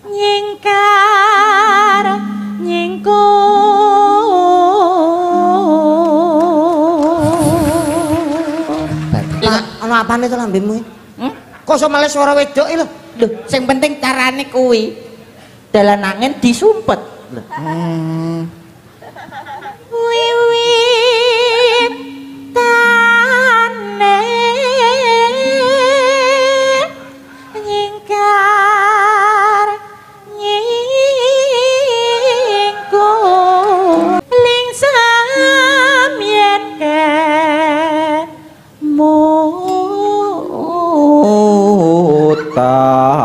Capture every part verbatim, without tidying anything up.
nyingkar nyingkung ana apane to lambemu hmm? Kok iso males swara wedok lho lho sing penting carane kuwi dalan angin disumpet lho hmm. Wiwit tane nyingkar nyingkung lingsam yen kemuta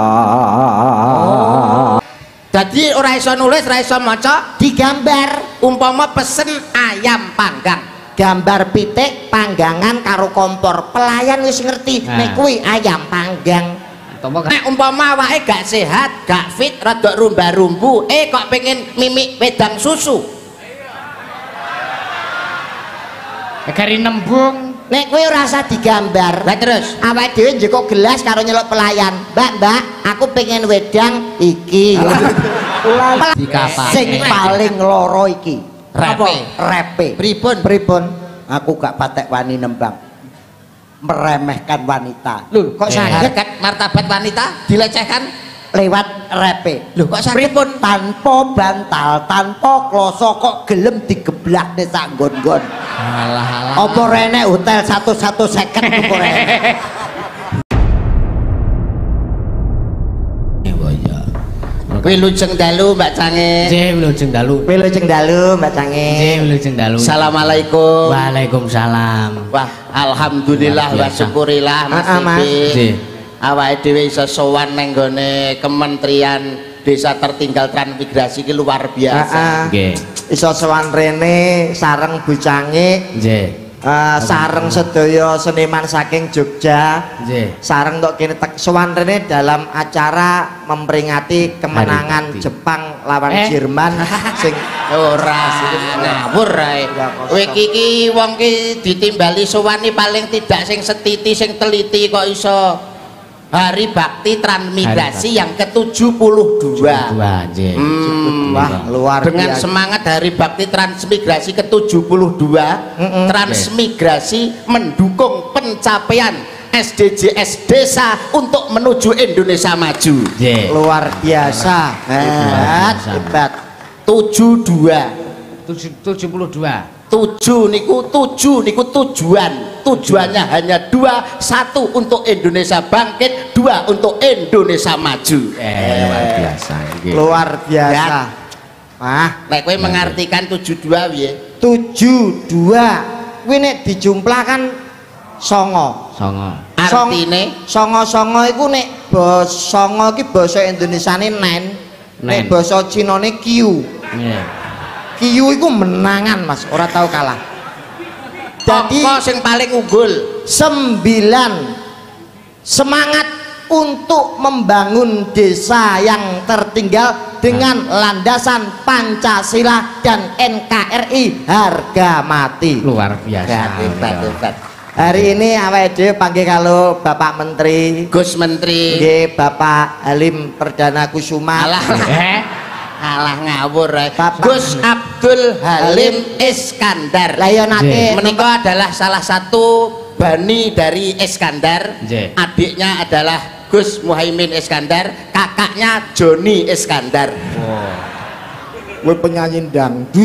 jadi ora iso nulis ora iso maca digambar umpama pesen ayam panggang gambar pitik panggangan karo kompor pelayan wis ngerti nah. Nek kuwi ayam panggang nek umpama awake gak sehat gak fit rada rumba-rumbu eh kok pengen mimik wedang susu gari nembung nek kuwi ora usah digambar lah terus awake dhewe njekok gelas karo nyeluk pelayan mbak mbak aku pengen wedang iki sing paling loro iki repe repe pripun pripun aku gak patek wani nembang meremehkan wanita lho kok saged martabat wanita dilecehkan lewat repe lho kok saged pripun tanpa bantal tanpa kloso kok gelem digeblakne sak nggon-nggon alah alah apa rene hotel satu satu seket apa rene Kuwi lujeng dalu Mbak Cange. Nggih, lujeng dalu. Kuwi lujeng dalu Mbak Cange. Nggih, lujeng dalu. Assalamualaikum. Waalaikumsalam. Wah, alhamdulillah wa syukurillah Mas Tipi. Awake dhewe iso sowan nang gone Kementerian Desa Tertinggal Transmigrasi ki luar biasa. Nggih. Iso sowan rene sareng Bu Cange. Nggih. Uh, sareng sedaya seniman saking Jogja Nggih. Sareng tok kene sowan rene dalam acara memperingati kemenangan Jepang lawan eh? Jerman sing ora ngawur ae kowe iki wong ki ditimbali sowan paling tidak sing setiti sing teliti kok iso Hari Bakti Transmigrasi yang ke tujuh puluh dua hmm, wah luar dengan biasa. Semangat Hari Bakti Transmigrasi ke tujuh puluh dua mm -mm. Transmigrasi okay. Mendukung pencapaian S D G S desa untuk menuju Indonesia maju yeah. Luar biasa hebat hebat tujuh dua tujuh puluh dua tujuh niku tujuh niku tujuan tujuannya hanya dua satu untuk Indonesia bangkit dua untuk Indonesia maju eh, luar biasa gitu. Luar biasa ah nek kowe mengartikan tujuh dua piye tujuh dua kuwi nek dijumlahkan songo songo artine songo songo iku nek basa songo iki basa Indonesiane nen nek basa Cinane kiu yeah. Kiyu iku menangan Mas, ora tahu kalah. Jadi sing paling unggul sembilan semangat untuk membangun desa yang tertinggal dengan landasan Pancasila dan N K R I harga mati. Luar biasa. Hebat, hebat. Hari ini awake dhewe panggil kalau Bapak Menteri, Gus Menteri, nggih Bapak Halim Perdana Kusuma. Alah. Alah ngawur Gus Abdul Halim Iskandar. Lah ya nate menika adalah salah satu bani dari Iskandar. Jee. Adiknya adalah Gus Muhaimin Iskandar, kakaknya Joni Iskandar. Wow. Gue penyanyi dangdut.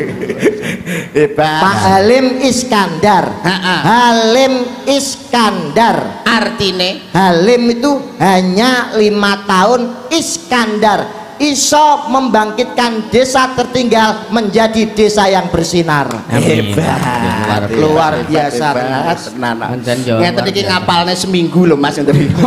Pak Halim Iskandar. Ha -ha. Halim Iskandar. Artine Halim itu hanya lima tahun Iskandar. Iso membangkitkan desa tertinggal menjadi desa yang bersinar. Hebat, luar biasa. Ngeten iki ngapalne seminggu lho Mas ngeten iki.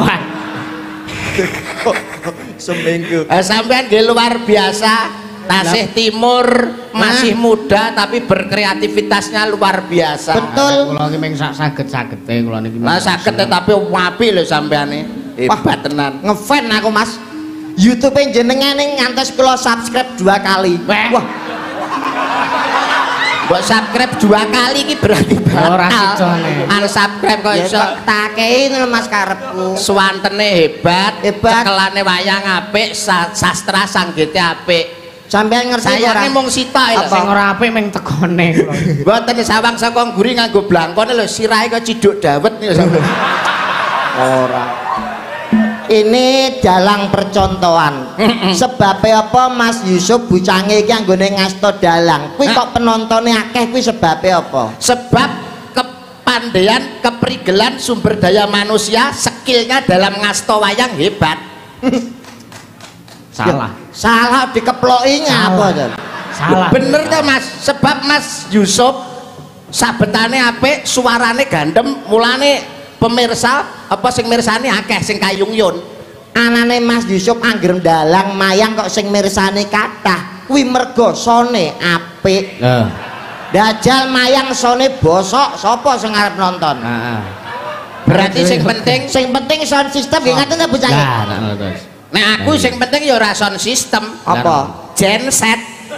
Seminggu. Sampean nggih luar biasa. Tasih Timur masih muda tapi berkreativitasnya luar biasa. Betul. Kula iki mung saged-sagede kula niki. Lah saged tapi apik lho sampeane. Hebat tenan. Ngefan aku Mas. YouTube jenengan ning ngantos kula subscribe dua kali. Wah. Mbok subscribe dua kali iki berarti ora batal. sijone. Unsubscribe kok Ya iso. kok takei ngono Mas karepku. Suwantene hebat, Hebat. cekelane wayang apik, sa- sastra sanggite apik. Sampeyan ngerti ora? Sayangnya mung sitok lho. Sing ora apik ming tekone kula. Mboten sawang saka ngguri nganggo blangkone lho, sirahe kok ciduk dawet niku sampeyan. Ora. Ini dalang percontohan. Sebabnya apa Mas Yusuf bucange iki anggone ngasto dalang. Kuwi kok penontonnya akeh kuwi sebabnya apa? Sebab kepandaian, keprigelan sumber daya manusia, skillnya dalam ngasto wayang hebat. Salah. Salah dikeplokinya apa to? Salah. Bener tuh Mas, sebab Mas Yusuf sabetane apik, suarane gandem, mulane pemirsa apa sing mirsani akeh sing kayung-yun. Anane Mas Yusuf anggere dalang mayang kok sing mirsani kathah. Kuwi mergo sone apik. Heeh. Dajal mayang sone bosok, sapa sing arep nonton? Heeh. Berarti sing penting Sing penting sound system nggih ngaten ta bocah. Lah, nah, terus. nek aku sing penting ya ora sound system. Apa? Genset.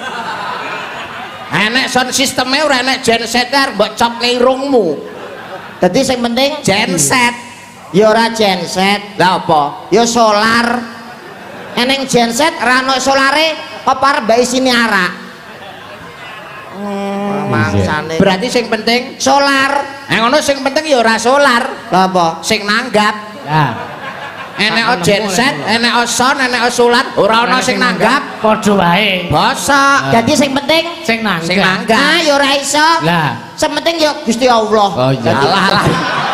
Enek sound sistemnya ora enek genset arep mbok cok irungmu. Dadi sing penting Genset. ya ora genset, Lah apa? ya solar. Eneng genset ra ono solare apa arep mbak isine arak. Hmm, mangsane. Berarti sing penting Solar. eh ngono sing penting ya ora solar, Lah apa? sing nanggap. Lah, Enek o genset, enek o sound, enek o solar, ora ono sing nanggap. padha wae. Bosok. Jadi sing penting Sing nanggap. Sing nanggap. ah ya ora iso. Lah, Sing penting ya Gusti Allah. oh iya. Alah alah.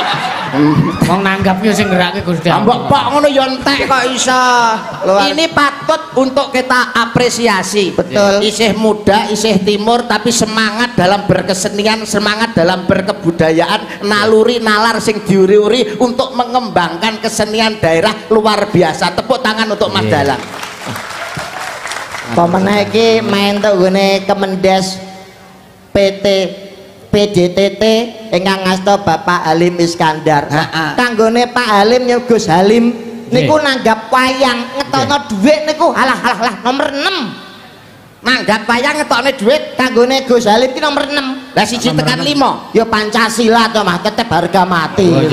Wong nanggap yo sing ngerake Gusti Mbok pok ngono yo entek kok iso. Luar- Ini patut untuk kita apresiasi. Betul. Isih muda, isih timur tapi semangat dalam berkesenian, semangat dalam berkebudayaan, naluri nalar sing diuri-uri untuk mengembangkan kesenian daerah luar biasa. Tepuk tangan untuk Mas Iya. Dalang. Pemenang iki main tok gone Kemendes P T P D T T ingkang ngasta Bapak Halim Iskandar. Ha-ha. Kanggone Pak Halim ya Gus Halim niku nanggap wayang ngetokno dhuwit niku halah halah halah nomor enam. Nanggap wayang ngetokne dhuwit. Kanggone Gus Halim ki nomor enam. Lah siji tekan lima. Ya Pancasila to Mas, tetep harga mati. Oh, iya.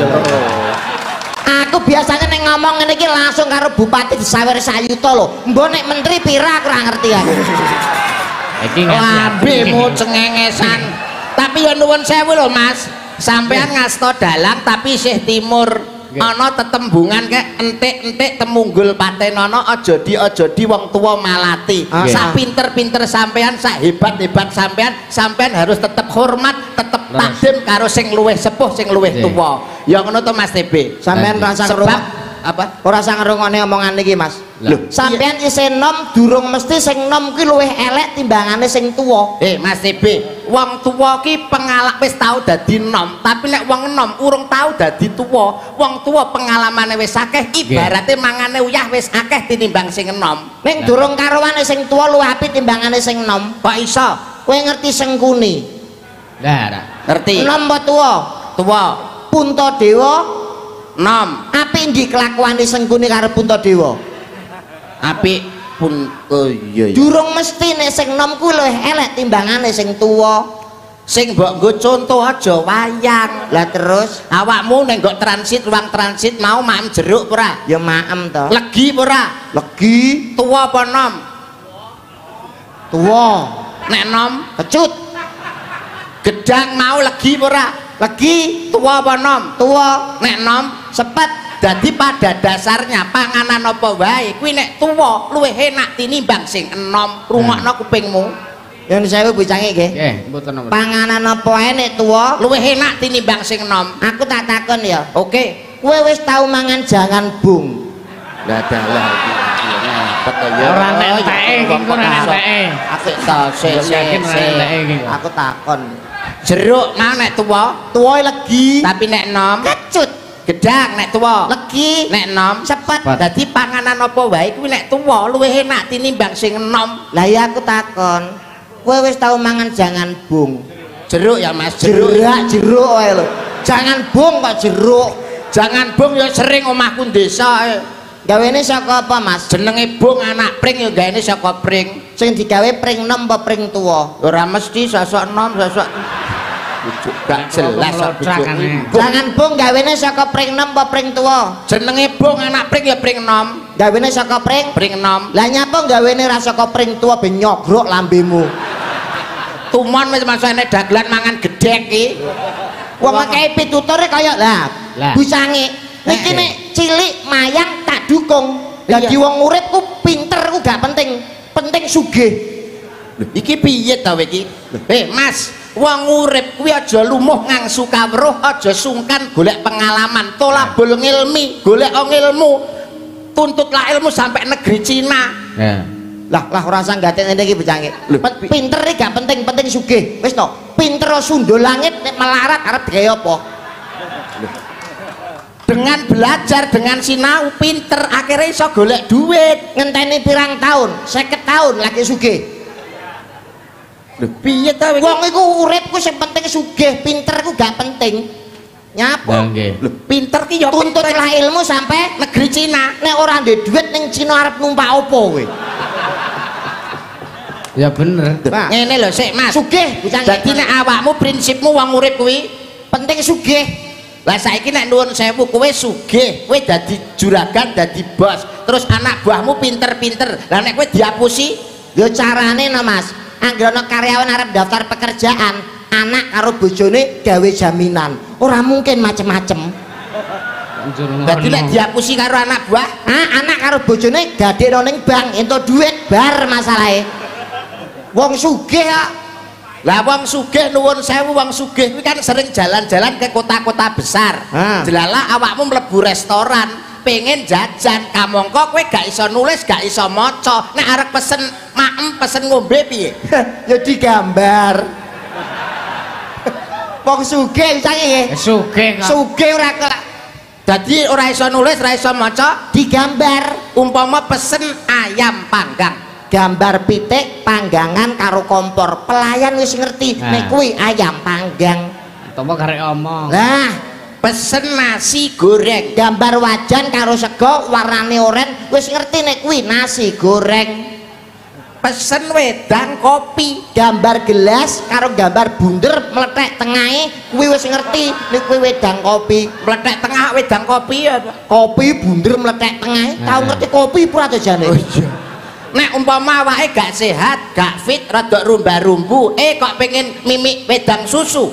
Aku biasanya nek ngomong ngene iki langsung karo Bupati Sawer Sayuta lho. Mbok nek menteri pira aku ora ngerti aku. Iki ngerti. Lambemu cengengesan. Tapi ya nuwun sewu lho Mas, sampean ngasto dalang tapi isih timur. Ana tetembungan kek entik-entik temunggul patenono aja di aja di wong tua malati. Ah, Sak ah. pinter-pinter sampean, sak hebat-hebat sampean, sampean harus tetep hormat, tetep Terus. takdim karo sing luwih sepuh, sing luwih Nggih. tuwa. Ya ngono to Mas T B. Sampeyan rasa Sebab ngrungok apa? ora sang ngrungokne omongan iki Mas. Lah. Lho, sampeyan isih nom durung mesti sing nom kuwi luwih elek timbangane sing tuwa. Eh Mas T B, wong tuwa ki pengalak wis tau dadi nom, tapi nek wong nom urung tau dadi tuwa. Wong tuwa pengalamane wis akeh, ibarate mangane uyah wis akeh tinimbang sing enom. Ning durung karuane sing tuwa luwih apik timbangane sing nom. Kok iso? Kowe ngerti Sengkuni? Lah, lah. Ngerti? Nom apa tuwa? Tuwa, Puntadewa nom, apik ndi kelakuane Sengkuni karo Puntadewa? apik pun oh iya iya. Durung mesti nek sing nom kuwi luwih elek timbangane sing tuwa. Sing mbok nggo contoh aja wayang. Lah terus Awakmu nek nggo transit ruang transit mau maem jeruk ora? ya maem to. Legi ora? Legi Tuwa apa nom? tuwa. Nek nom, Kecut. gedang mau legi ora? Legi Tuwa apa nom? tuwa. Nek nom Sepet. Jadi pada dasarnya panganan apa wae kuwi nek tuwa luwih enak tinimbang sing enom. Rungokno kupingmu. Yang saya bicange nggih. Nggih, mboten napa. Panganan apa ae nek tuwa? Luwih enak tinimbang sing enom. Aku tak takon ya. Oke. Kowe wis tau mangan jangan bung? Lah dalah iki. Ngepet to ya. Ora nenteke iki kok ora nenteke. Apik to se se Yakin ora se. nenteke iki. Aku takon. Jeruk mau nek tuwa, Tuwa legi. tapi nek enom Kecut. gedang nek tuwa. Legi. Nek enom Sepet. Dadi panganan apa wae kuwi nek tuwa luwih enak tinimbang sing enom. Lah ya aku takon. Kowe wis tau mangan jangan bung? Jeruk ya Mas, jeruk. Jeruk, jeruk wae lho. Jangan bung kok jeruk. Jangan bung ya sering omahku desa. eh. Gawene saka apa, Mas? Jenenge bung anak pring ya gawene saka pring. Sing digawe pring enom apa pring tuwa? Ora mesti sosok enom, sosok gak jelas jangan bung gawene saka pring enom apa pring tuwa? Jenenge bung anak pring ya pring enom. Gawene saka pring pring enom. Lah nyapa gawene ra saka pring tuwa ben nyogrok lambemu. Tumon wis masane dagelan mangan gedhek iki. Wong akeh pitutore kaya lah busange. Niki nek cilik mayang tak dukung. Dadi wong urip ku pinter ku gak penting, penting sugih. Iki piye ta iki? Eh Mas, wong urip kuwi aja lumuh ngangsu kawruh, aja sungkan golek pengalaman, tolabul ngilmi, golek ilmu. Tuntutlah ilmu sampai negeri Cina. Ya. Lah lah ora usah gatek ngene iki bocange. Pinter iki gak penting, penting sugih. Wis to, pinter sundul langit nek melarat arep gawe apa? Dengan belajar, dengan sinau, pinter akhirnya iso golek duit. Ngenteni pirang tahun? seket tahun lagi sugih. Lho piye ta wong iku urip ku sing penting sugih, pinter ku gak penting. Nyapa? Lho pinter ki ya tuntutlah ilmu sampai negeri Cina. Nek ora ndek duit ning Cina arep numpak opo kowe? Ya bener. Nah, ngene lho sik Mas. Sugih, dadi nek awakmu prinsipmu wong urip kuwi penting sugih. Lah saiki nek nuwun sewu kowe sugih, kowe dadi juragan, dadi bos, terus anak buahmu pinter-pinter. Lah nek kowe diapusi, yo carane no Mas. Anggere ana karyawan arep daftar pekerjaan, anak karo bojone gawe jaminan. Ora mungkin macem-macem. Dadi nek diapusi karo anak buah, ah anak karo bojone dadekno ning bank entuk duit bar masalahe. Wong sugih kok. Lah wong sugih nuwun sewu wong sugih kuwi kan sering jalan-jalan ke kota-kota besar. Ah. Jelalah awakmu mlebu restoran, pengen jajan, kamangka kowe gak iso nulis, gak iso maca. Nek arep pesen maem, pesen ngombe piye? Ya digambar. Wong sugih saiki nggih. Sugih kok. Sugih ora kok. Dadi ora iso nulis, ora iso maca, digambar. Umpama pesen ayam panggang. Gambar pitik panggangan karo kompor, pelayan wis ngerti nah. Nek kuwi ayam panggang tomo karek omong lah pesen nasi goreng, gambar wajan karo sego warnane oren wis ngerti nek kuwi nasi goreng. Pesen wedang kopi, gambar gelas karo gambar bunder meletek tengahe kuwi wis ngerti nek kuwi wedang kopi. Meletek tengah wedang kopi ya kopi bunder meletek tengahe nah. Tau ngerti kopi pura aja jane. Oh iya. Nek umpama awake gak sehat, gak fit, rada rumba-rumbu, eh kok pengen mimik wedang susu.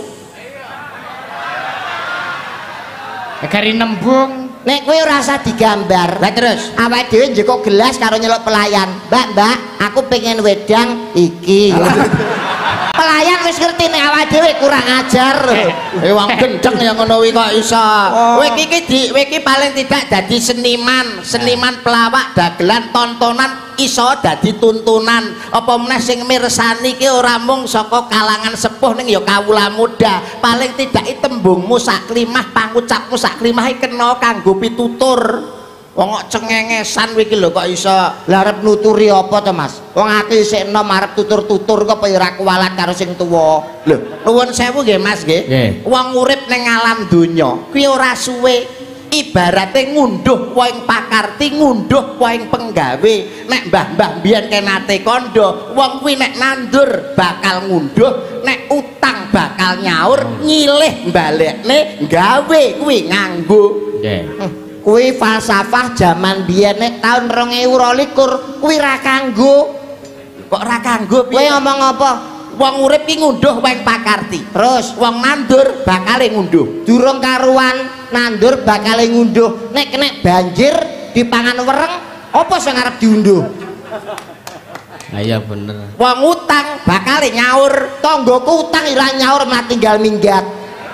Kari nembung. Nek kowe ora usah digambar. Lah terus awake dhewe njekok gelas karo nyeluk pelayan. Mbak, Mbak, aku pengen wedang iki. Pelayan wis ngerti nek awake dhewe kurang ajar. Eh wong gendeng ya ngono kuwi kok iso. Kowe iki di kowe iki paling tidak dadi seniman, seniman pelawak, dagelan, tontonan iso dadi tuntunan. Apa meneh sing mirsani ki ora mung saka kalangan sepuh ning ya kawula muda. Paling tidak i tembungmu sak klimah, pangucapmu sak klimah iki kena kanggo pitutur. Wong kok cengengesan iki lho kok iso. Lah arep nuturi apa to Mas? Wong ati isih enom arep tutur-tutur kok apa ya ora kuwalat karo sing tuwa. Lho, nuwun sewu nggih Mas nggih. Wong urip ning alam donya kuwi ora suwe. Ibarate ngunduh waing pakarti, ngunduh waing penggawe. Nek mbah-mbah mbiyen kenate kandha, wong kuwi nek nandur bakal ngunduh, nek utang bakal nyaur, nyilih balekne gawe kuwi nganggo. Nggih. Kuwi falsafah jaman biyen nek taun rong ewu rolikur kuwi ra kanggo. Kok ra kanggo piye? Kowe ngomong apa? Wong urip ki ngunduh waing pakarti. Terus wong nandur bakal ngunduh. Durung karuan nandur bakal ngunduh. Nek kena banjir dipangan wereng, apa sing arep diunduh? Nah iya bener. Wong utang bakal nyaur. Tanggoku utang ora nyaur malah tinggal minggat.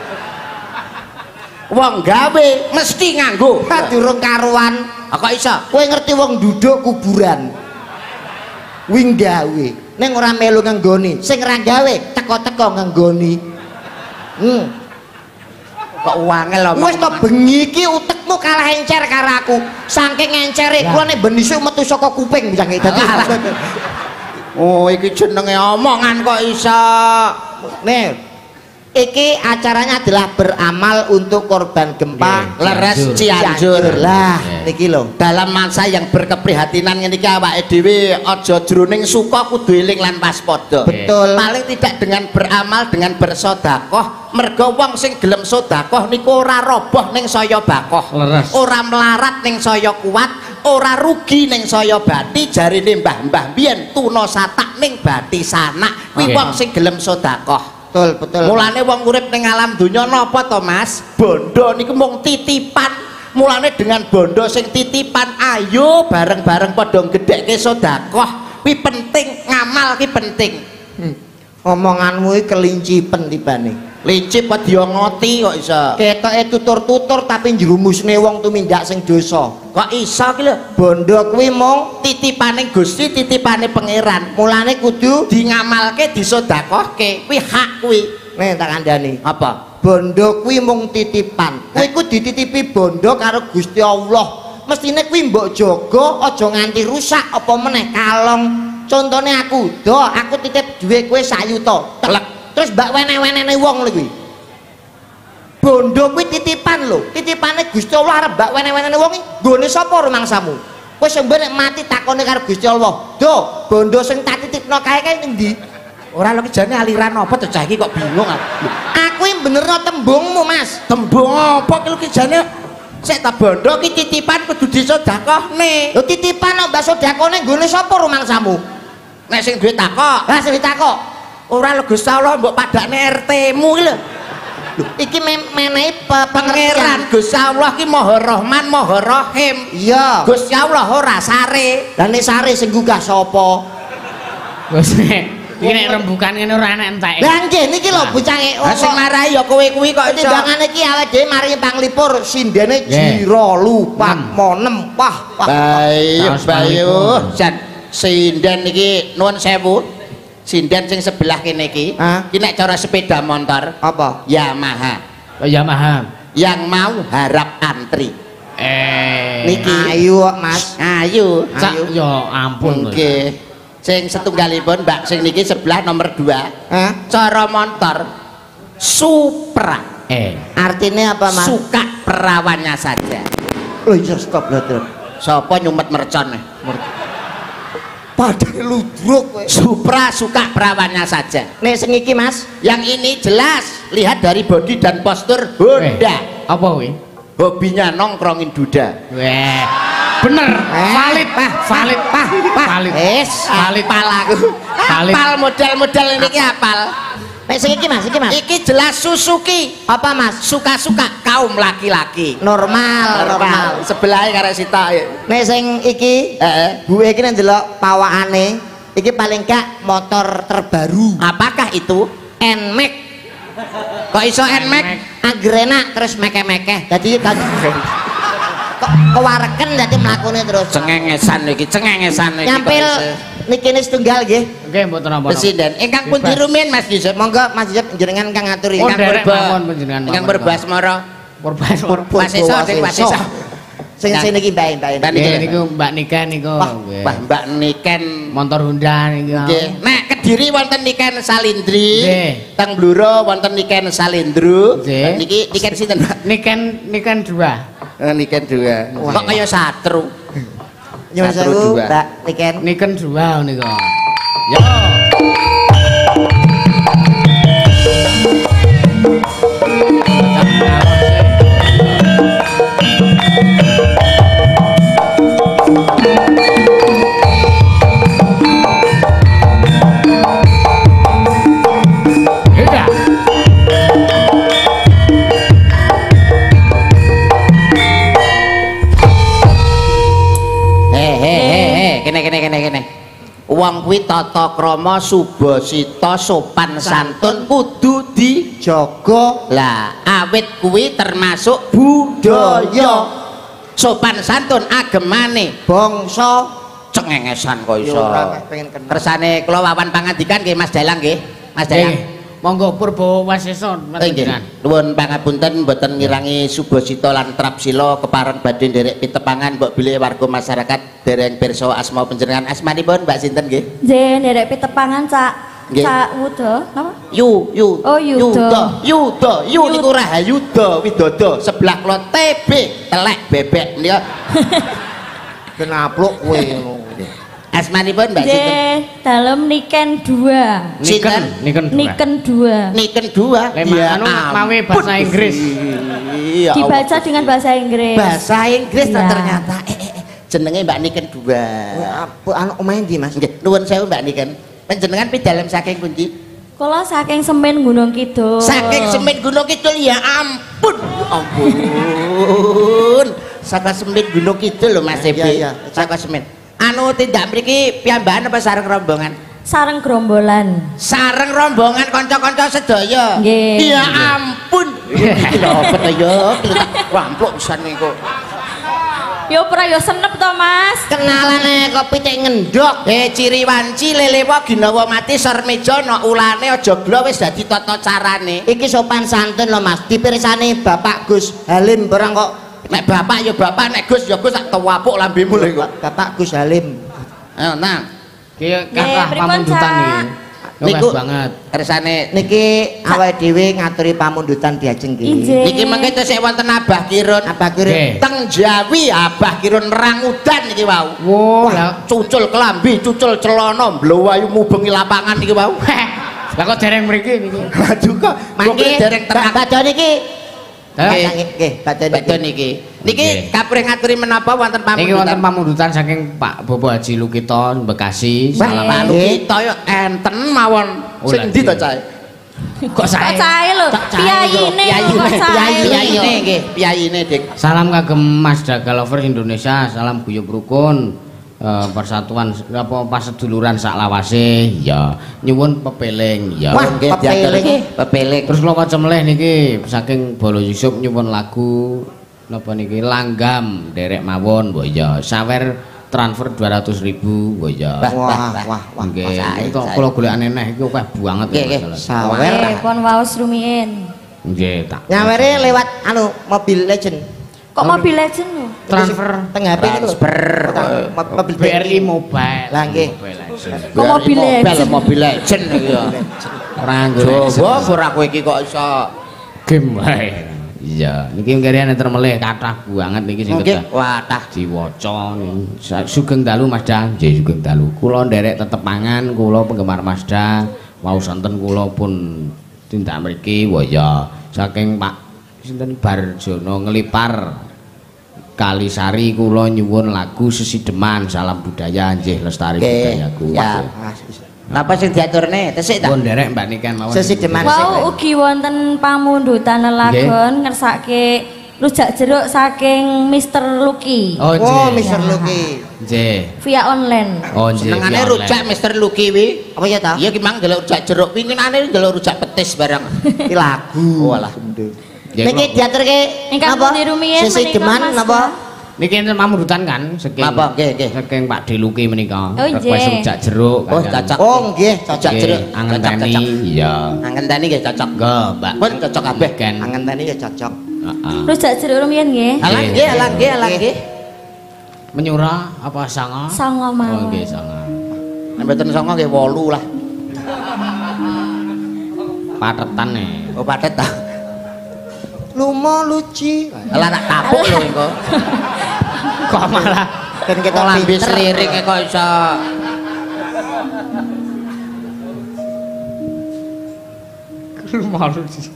Wong gawe mesti nganggo. Durung karuan. Kok iso? Kowe ngerti wong duduk kuburan. Wing gawe. Ning ora melu nganggoni, sing ra gawe teko-teko nganggoni. Hmm. Kok wangel omong. Wis to bengi iki utekmu kalah encer karo aku. Saking encere kula nek ben isuk metu saka kuping bisa dadi. Oh, iki jenenge omongan kok iso. Nih. Iki acaranya adalah beramal untuk korban gempa leres Cianjur lah niki lho. Dalam masa yang berkeprihatinan niki awake dhewe aja jroning suka kudu eling lan waspada. Betul. Paling tidak dengan beramal, dengan bersedekah, mergo wong sing gelem sedekah niku ora roboh ning saya bakoh. Ora melarat ning saya kuat, ora rugi ning saya bati. Jarine mbah-mbah biyen tuna satak ning bati sanak. Kuwi wong sing gelem sedekah. Betul, betul. Mulane wong urip ning alam donya napa to, Mas? Bondo niku mung titipan. Mulane dengan bondo sing titipan, ayo bareng-bareng padha gedhekke sedekah. Kuwi penting, ngamal ki penting. Hmm. Omonganmu iki kelincipen tibane. Lincip kok diongoti kok iso. Ketoke tutur-tutur tapi njerumusne wong tumindak sing dosa. Kok iso ki lho? Bondo kuwi mung titipane Gusti, titipane pangeran. Mulane kudu di ngamalke, disedekahke. Kuwi hak kuwi. Nih tak kandhani. Apa? Bondo kuwi mung titipan. Kowe iku dititipi bondo karo Gusti Allah. Mestine kuwi mbok jaga aja nganti rusak apa meneh kalong. Contone aku, do aku titip duwe kowe sayuta. Telek. Terus mbak wene-wenene wong lho kuwi. Bondo kuwi titipan lho. Titipane Gusti Allah arep mbak wene-wenene wong iki nggone sapa rumangsamu? Kowe sembe nek mati takone karo Gusti Allah. Do, bondo sing tak titipno kae kae ning ndi? Ora lho jane aliran apa to cah iki kok bingung aku. Aku iki benerno tembungmu, Mas. Tembung apa ki jane sik ta bondo ki titipan kudu disedekahne. Lho titipan kok mbak sedekahne nggone sapa rumangsamu? Nek sing duwe takok, lah sing ditakok. Ora lho Gusti Allah mbok padakne R T-mu ki lho. Iki menehi pangeran Gusti Allah ki Maha Rahman, Maha Rahim. Iya. Gusti Allah ora sare. Lah nek sare sing gugah sapa? Wes iki nek rembukan ngene ora enak enteke. Lah nggih niki lho bocange. Lah sing marahi ya kowe kuwi kok iso. Timbangane iki awake dhewe mari panglipur sindene jira lupa monem wah. Bayu bayu. Jan sinden iki nuwun sewu. Sinden sing sebelah kene iki, iki nek cara sepeda motor apa? Yamaha. Oh, Yamaha. Yang mau harap antri. Eh, niki ayu kok, Mas. Ayu. Ayu. Ya ampun. Nggih. Sing setunggalipun Mbak sing niki sebelah nomor dua. Hah? Cara motor Supra. Eh, artinya apa, Mas? Suka perawannya saja. Oh iya stop lho, Tru. Sapa nyumet mercon? Padahal ludruk kowe. Supra suka perawannya saja. Nek sing iki, Mas, yang ini jelas lihat dari bodi dan postur Honda. Eh, apa kuwi? Hobinya nongkrongin duda. Weh. Bener, eh, valid, Pak, valid, Pak, Pak. valid. Wes, valid apal aku. Valid. Apal model-model ini ki apal. nek sing iki, Mas, iki, Mas. Iki jelas Suzuki. Apa, Mas? Suka-suka kaum laki-laki. Normal, normal. Sebelahnya karek sita. Nek sing iki, Heeh. Bu iki nek ndelok pawakane, iki paling gak motor terbaru. Apakah itu? Nmax. Kok iso Nmax? Agrena terus mekeh-mekeh. Dadi kok kewareken dadi mlakune terus. Cengengesan iki, cengengesan iki. Nyampil niki nis tunggal nggih. Oke, mboten napa. Presiden, ingkang pun dirumin Mas Yusuf. Monggo Mas Yusuf jenengan kang ngaturi. Oh, Ingkang derek berba. mawon panjenengan. Ingkang berbasmara. Berbasmara. Wasesa, sing wasesa. Sing sing niki Mbak Mbak. Nggih niku Mbak Nika niku. Wah, Mbak Niken motor Honda niki. Nggih. Nek Kediri wonten Niken Salindri. Nggih. Teng Bluro wonten Niken Salindro. Nggih. Niki Niken sinten, Mbak? Niken Niken dua. Eh, Niken dua. Kok kaya satru. Nyuwun sewu, Mbak Niken. Niken dua niku. Yo. Kene kene kene kene. Wong kuwi tata krama subasita sopan santun kudu dijaga. Lah, awit kuwi termasuk budaya. Sopan santun agemane bangsa cengengesan kok iso. pengen kenal. Kersane kula wawan pangandikan nggih Mas Dalang nggih. Mas Dalang. Monggo Purba Wasesa panjenengan. Nuwun pangapunten mboten ngirangi subasita lan trapsila kepareng badhe nderek pitepangan mbok bilih warga masyarakat dereng pirsa asma panjenengan. Asmanipun Mbak sinten nggih? Nggih, nderek pitepangan, Cak. Cak Wudo, napa? Yu, yu. Oh, Yudo. Yudo, yu niku Rahayuda Widodo sebelah kula T B telek bebek nika. Kenapluk kowe ngono. Asmanipun Mbak Sinten? Nggih, dalem Niken dua. Niken, niken. Niken dua. Niken dua. Lemah anu mawe bahasa Inggris. Iya. Dibaca dengan bahasa Inggris. Bahasa Inggris Iya. ternyata. Eh, eh, eh. Jenenge Mbak Niken dua. Apa anu omahe ndi Mas? Nggih, nuwun sewu Mbak Niken. Panjenengan pidalem saking pundi? Kula saking Semen Gunung Kidul. Saking Semen Gunung Kidul ya ampun. Ampun. Saka Semen Gunung Kidul lho Mas Ebi. Iya, iya. Saka Semen. Anu tindak mriki piyambakan apa sareng rombongan? Sareng gerombolan. Sareng rombongan kanca-kanca sedaya. Nggih. Ya ampun. Iki lho apa to ya? Wampluk pisan niku. Yo ora yo senep to, Mas. Kenalane kok pitik ngendhok. Eh ciri wanci lelewa ginawa mati sor meja no ulane aja glo wis dadi tata carane. Iki sopan santun lho Mas. Dipirsani Bapak Gus Halim barang kok. Nek bapak ya bapak, nek Gus ya Gus sak tewapuk lambemu lho iku. Bapak Gus Halim. Ayo nang. Ki Nggih, kakak pripun, pamundutan Cak? iki. Niku Wes banget. kersane Niki awake dhewe ngaturi pamundutan diajeng nggih. Injih. niki mengke tesih wonten Abah Kirun. Abah Kirun. Nggih. Teng Jawi Abah Kirun rangudan niki wau. Wo, lah Cucul kelambi, cucul celana, mblowayu mubengi lapangan niki wau. lah kok dereng mriki niki. Waduh kok mangke dereng terang. Badhe niki. Heh. Nggih, badhe Badhe niki. Niki Nggih. kapring ngaturi menapa wonten Niki wonten pamundutan? pamundutan saking Pak Bobo Haji Lukito Bekasi. Salam Salam. anu kita ya enten mawon. Oh, Sing lah, ndi to nggih. cahe? Kok Kok saya? cahe lho, piyayine kok cahe. Piyayine nggih, piyayine Dik. Salam kagem Mas Daga Lover Indonesia, salam guyub rukun, eh, persatuan apa paseduluran sak lawase, ya nyuwun pepeling, ya. Wah, Nggih, diatur pepeling. nggih, pepeling. Terus kula waca meleh niki saking Bolo Yusuf nyuwun lagu napa niki Langgam derek mawon, mbok ya. Sawer transfer dua ratus ribu, mbok ya. Wah, Wah, wah, wah. Nggih, sae, kok sae. kula golekane neh iki akeh banget Nggih, ya nggih. masalah. Sawer. Nggih, pun waos rumiyin. Nggih, tak. Nyawere lewat anu mobil legend. Kok mobil legend lho? Transfer Teng H P niku. Transfer. Mo- Mobil B R I Mobile. Lah, nggih. Mobile Legend. Kok mobil legend? mobil legend iki ya. Ora nggo Coba ora kowe iki kok iso game wae. Iya, niki nggih termelih kathah banget niki sing nggih. kedah Wadah. diwaca ning Sa- Sugeng dalu Mas Da, nggih sugeng dalu. Kula nderek tetepangan, kula penggemar Mas Da, wau sonten kula pun tindak mriki waya saking Pak sinten Barjono Ngelipar Kalisari kula nyuwun lagu Sesideman salam budaya nggih lestari Nggih, budayaku. ya. Napa sing diaturne? Tesik ta? Pun nderek Mbak Niken mawon. Sesideman. Wow, ugi wonten pamundutan lelagon ngersake rujak jeruk saking Mister Lucky Oh, Oh, nggih. Mister Lucky. Nggih. via online. Oh, nggih. Senengane via rujak online. Mister Lucky wi. Apa ya ta? Iya ki mang ndelok rujak jeruk, pinginane ndelok rujak petis barang. Iki lagu. Oh alah. Nggih, Niki kula- diaturke Ingkang pundi rumiyin Sesideman menika, Mas napa? Niki enten pamundutan kan saking Napa? Nggih, nggih. saking Pak Deluki menika. Oh, nggih. Request rujak jeruk. Oh, kadang. cocok. Oh, nggih, Cocok cocok. Nggih, jeruk. Angen Cocok, tani, cocok. iya. Angen tani nggih cocok. Nggih, Mbak. Pun cocok kabeh. Kan. Angen tani ya cocok. Heeh. Rujak jeruk rumiyin nggih. Alang nggih, alang nggih, alang nggih. Menyura apa sanga? Sanga Oh, mawon. nggih, sanga. Nek mboten songo nggih wolu lah. Patetan nih. Oh padet ta. Lumo luci. Lah nak tapuk lho engko. Kok malah Ben Kok kita lambe pinter. sliring kok iso. malu sih.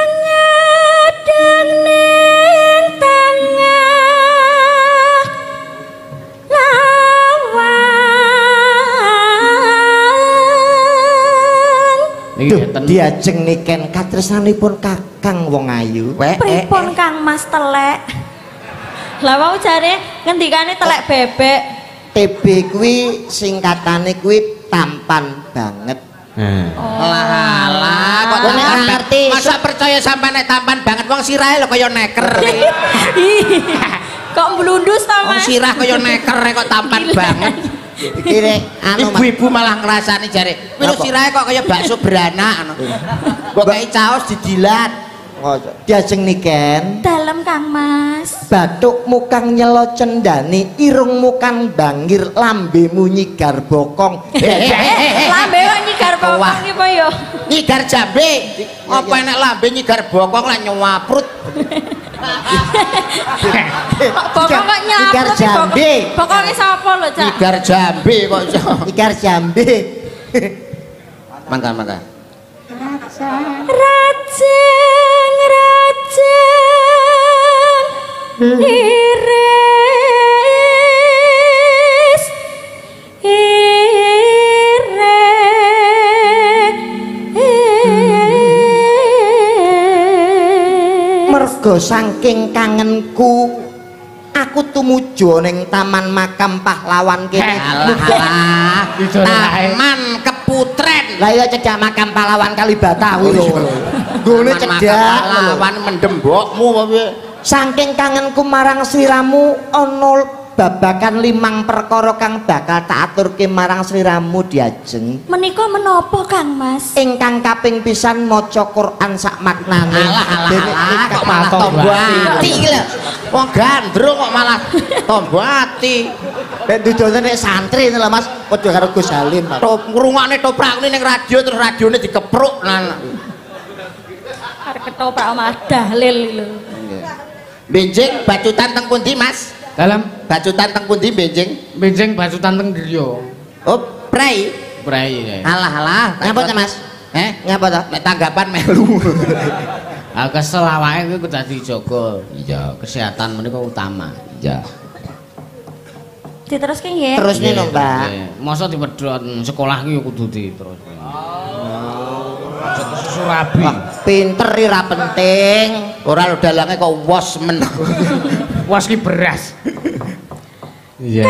Niki Duh, ngeten. diajeng niken katresnanipun Kakang wong ayu. Wek. Pripun Kang Mas telek? Lah mau jare ngendikane telek bebek. T B kuwi singkatane kuwi tampan banget. Nah. Lah lah kok Kok nek tampan ngerti, banget. Masa percaya sampai nek tampan banget wong sirahe lho kaya neker. Ih, kok blundus ta Wong Mas? sirah kaya neker kok tampan banget. Iki rek anu Mas. Ibu-ibu malah ngrasani jare. Kuwi lho Napa? sirahe kok kaya bakso beranak ngono. Kok kaya caos didilat. Oh, diajeng niken Dalem Kang Mas. bathukmu kang nyelo cendani irungmu kang bangir lambemu nyigar bokong. Lambe kok nyigar bokong iki apa ya? Nyigar jambe. Apa enek lambe nyigar bokong lah nyawaprut. Bokong kok nyaprut. Nyigar jambe. Bokonge sapa lho, Cak? Nyigar jambe kok iso. Nyigar jambe. Mangga mangga. Rajang rajang iris iris mergo saking kangenku aku tumuju ning taman makam pahlawan kene. Alah, taman Keputren. Lah iya cedak makam pahlawan Kalibata kuwi lho. Nggone cedak pahlawan mendembokmu apa piye? saking kangenku marang sliramu ana babakan limang perkara kang bakal tak aturke marang sliramu Diajeng. Menika menapa Kang Mas? Ingkang kaping pisan maca Quran sak maknane. Alah alah alah kok malah tombo ati iki lho. Wong gandrung kok malah tombo ati. Nek dudone nek santri lho Mas, padha karo Gus Halim. Top ngrungokne toprakne ning radio terus radione dikepruk lan. Arep ketoprak omah dahlil lho. Benjing bacutan teng pundi Mas? Dalam Bacutan teng pundi benjing? benjing bacutan teng griya. Oh, prei. Prei. Alah alah, Ngapa to Mas? Eh, Ngapa to? nek tanggapan melu. Ah kesel awake kuwi kudu dijaga. Iya, kesehatan menika utama. Iya. Diteruske nggih. Terus nih lho, Mbak. Masa dipedhot sekolah ki kudu diteruske. Surabi. Pinter ora penting. Ora lho dalange kok wos men. Was ki beras. Iya.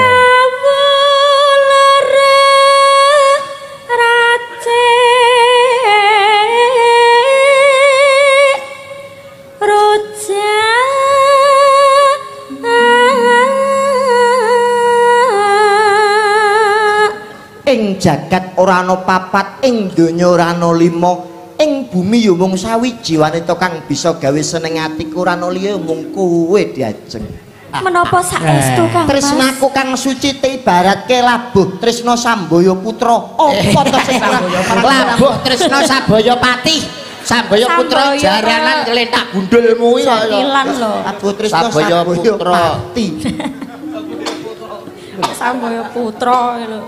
Ing jagat ora ana papat, ing donya ora ana lima, ing bumi ya mung sawiji wanita kang bisa gawe seneng atiku ora ana liya mung kowe Diajeng. Menapa saestu Kang Mas? Tresnaku kang suci te ibaratke labuh Tresna Sambaya putra. Apa to sing Labuh Tresna Sabaya Pati. Sabaya putra jaranan nyelentak gundulmu iki kaya. Ilan lho. Labuh Tresna Sabaya putra. Pati. Sambaya putra lho.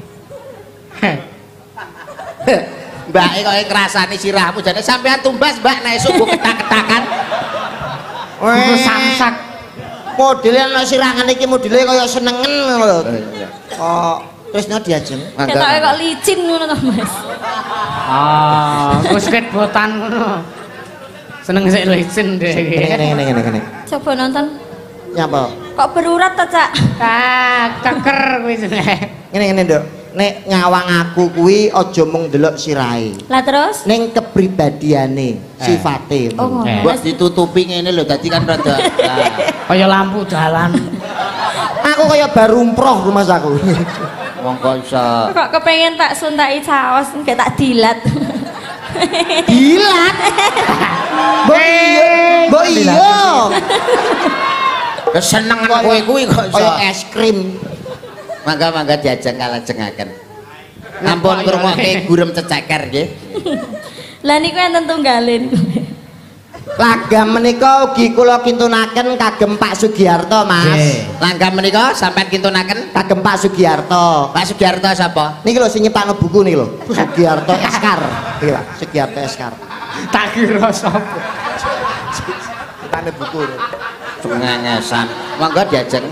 Mbak e kok ngrasani sirahmu jane sampean tumbas Mbak nek esuk mbok ketak-ketakan. Weh samsak. Modele ana sirangan iki modele kaya senengen lho. Kok Tresna Diajeng. Ketoke kok licin ngono to Mas. Ah, wis botan ngono. Seneng sik licin deh iki. Ngene ngene ngene ngene. Coba nonton. Nyapa? Kok berurat to, Cak? Ah, keker kuwi jenenge. Ngene ngene, Nduk. Nek ngawang aku kuwi aja mung ndelok sirahe. Lah terus? Ning kepribadiane, sifate. Oh, ngono. Mbok ditutupi ngene lho dadi kan rada Kaya lampu dalan. Aku kaya baru umroh rumah aku. wong kok iso Kok kepengen tak suntaki caos, nggak tak dilat. Dilat. Mbok iya, mbok iya. kesenengan kowe kuwi kok iso Kaya es krim. mangga-mangga Diajeng kalajengaken. Ampun ngrungokke gurem ceceker nggih. Lah niku enten tunggale niku. Lagam menika ugi kula kintunaken kagem Pak Sugiarto, Mas. Langgam menika sampean kintunaken Kagem Pak Sugiarto. Pak Sugiarto sapa? Niki lho sing nyepakno buku niki lho. Sugiarto Eskar. Iki Pak, Sugiarto Eskar. Tak kira sapa. Tane buku. Cengengesan. Mangga Diajeng.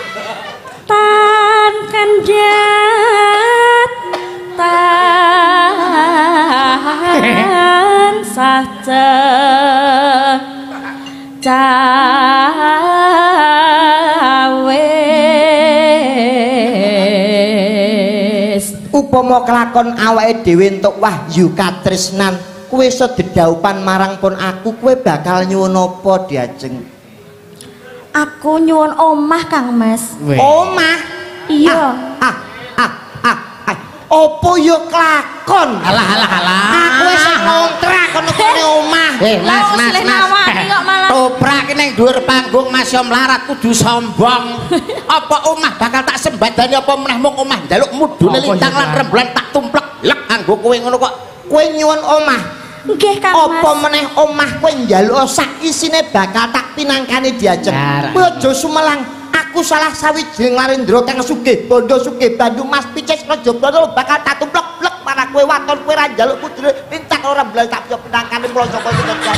Tan kandat tan saja cawes Upama kelakon awake dhewe entuk wahyu katresnan, kowe iso dedaupan marang pun aku, kowe bakal nyuwun apa Diajeng? aku nyuwun omah Kang Mas. Omah. Iya. Ah, ah, ah, ah. Opo yo kelakon? Alah alah alah. Aku wis ngontrak kono kene omah. Eh, Mas, Lah, Mas, seleh Mas. nawani kok malah. Toprak ning dhuwur panggung Mas yo mlarat kudu sombong. Apa omah bakal tak sembadani apa meneh mung omah njaluk mudune Apa lintang ya, lan Mas? rembulan tak tumplek lek kanggo kowe ngono kok. Kowe nyuwun omah. Nggih Kang Mas. Apa meneh omah kowe njaluk sak isine bakal tak pinangkani diajeng. Kowe aja sumelang. Aku salah sawijining larendra kang sugih, bondo sugih, Bandung Mas Pices Raja Brana bakal tak tumplek-plek marang kowe waton kowe ra njaluk putune pincak ora mblas tak yo pinangkani mulo saka sini.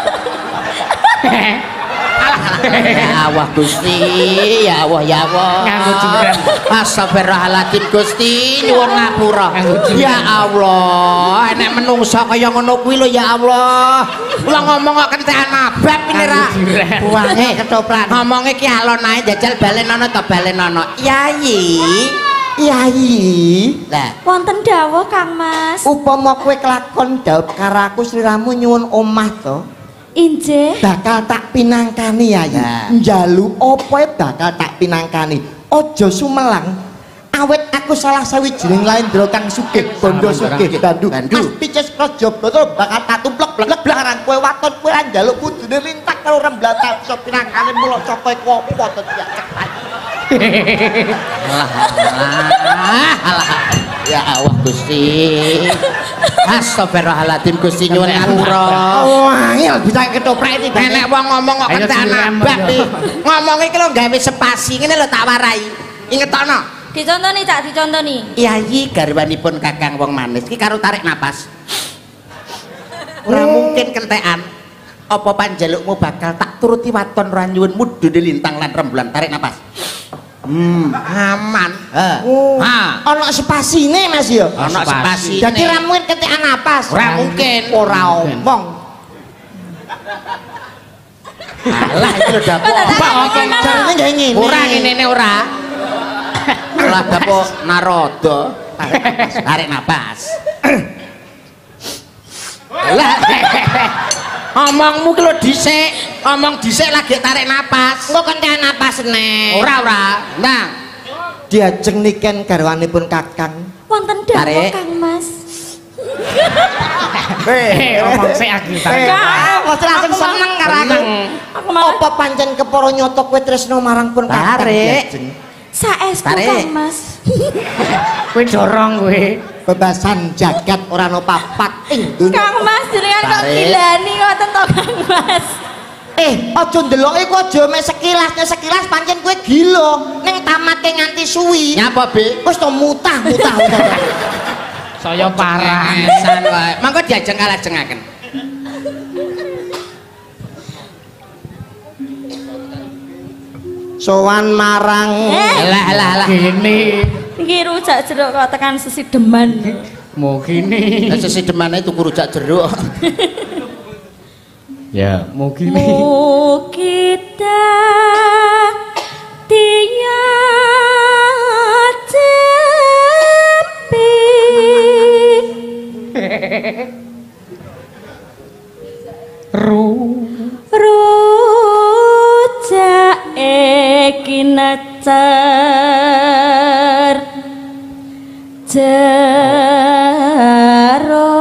Ya Allah Gusti, ya Allah ya Allah. Nganggo jurem. Astagfirullahaladzim Gusti, nyuwun ngapura. Ya Allah, enek menungso kaya ngono kuwi lho ya Allah. Kula ngomong kok kentekan abab ini ra. Buange ketoprak. Ngomonge ki alon ae jajal balenono to balenono. Yayi. Yayi. Lah, Wonten dawuh Kang Mas. Upama kowe kelakon dawuh karo aku sliramu nyuwun omah to. Injih. Bakal tak pinangkani Yayi. Njaluk apa bakal tak pinangkani. Aja sumelang. Awet aku salah sawijining larendra kang sugih, bondo sugih, Bandung. Mas Pices Raja Brana bakal tak tumplek-plek marang kowe waton kowe ra njaluk putune lintak karo remblata iso pinangkani mulo saka iku apa to ya cepat. alah alah. Ya Allah Gusti. Astagfirullahaladzim Gusti nyuwun ngapura. Wah, ya bisa ketoprak iki. Enek wong ngomong kok kentekan abab iki. Ngomong iki lho gawe spasi ngene lho tak warai. Ingetana. Dicontoni Cak, dicontoni. Yayi garwanipun Kakang wong manis iki karo tarik napas. Ora mungkin kentekan. Apa panjalukmu bakal tak turuti waton ora nyuwun mudune lintang lan rembulan tarik napas. Hmm, aman. Heeh. Ha. Ana spasine Mas ya. Ana spasi. Dadi ra mungkin ketekan napas. Ora mungkin. Ora omong. Alah iki lho dapo. Apa jarene nggih ngene. Ora ngene ora. Alah dapo narodo. Tarik napas. Lah. Omongmu ki lho dhisik, omong dhisik lagi tarik napas. Engko kentekan napas neh. Ora ora. Nah, diajeng niken garwanipun Kakang. Wonten dawuh Tarik. Kang Mas. Eh, omong sik aku tarik. Kok langsung seneng karo aku. Aku malah Apa pancen kepara nyoto kowe tresno marang pun Kakang? Tarik. diajeng? saestu Tarik. Kang Mas. Kowe dorong kowe. Bebasan jagat ora ana papat ing donya. Kang Mas jenengan kok Tarik. gilani ngoten to Kang Mas. Eh, aja ndeloke ku aja mek sekilas, nek sekilas pancen kowe gila. Ning tamate nganti suwi. nyapa Be? Wis to mutah, mutah. Saya parah. San wae. Mangko diajeng kalajengaken. Sowan marang Eh, Lah lah lah. Gini. iki rujak jeruk kok tekan sesideman. Mau gini. Lah sesidemane tuku rujak jeruk. Ya, mau gini. Mu kita tiya cempi Ru. rujak iki necer jero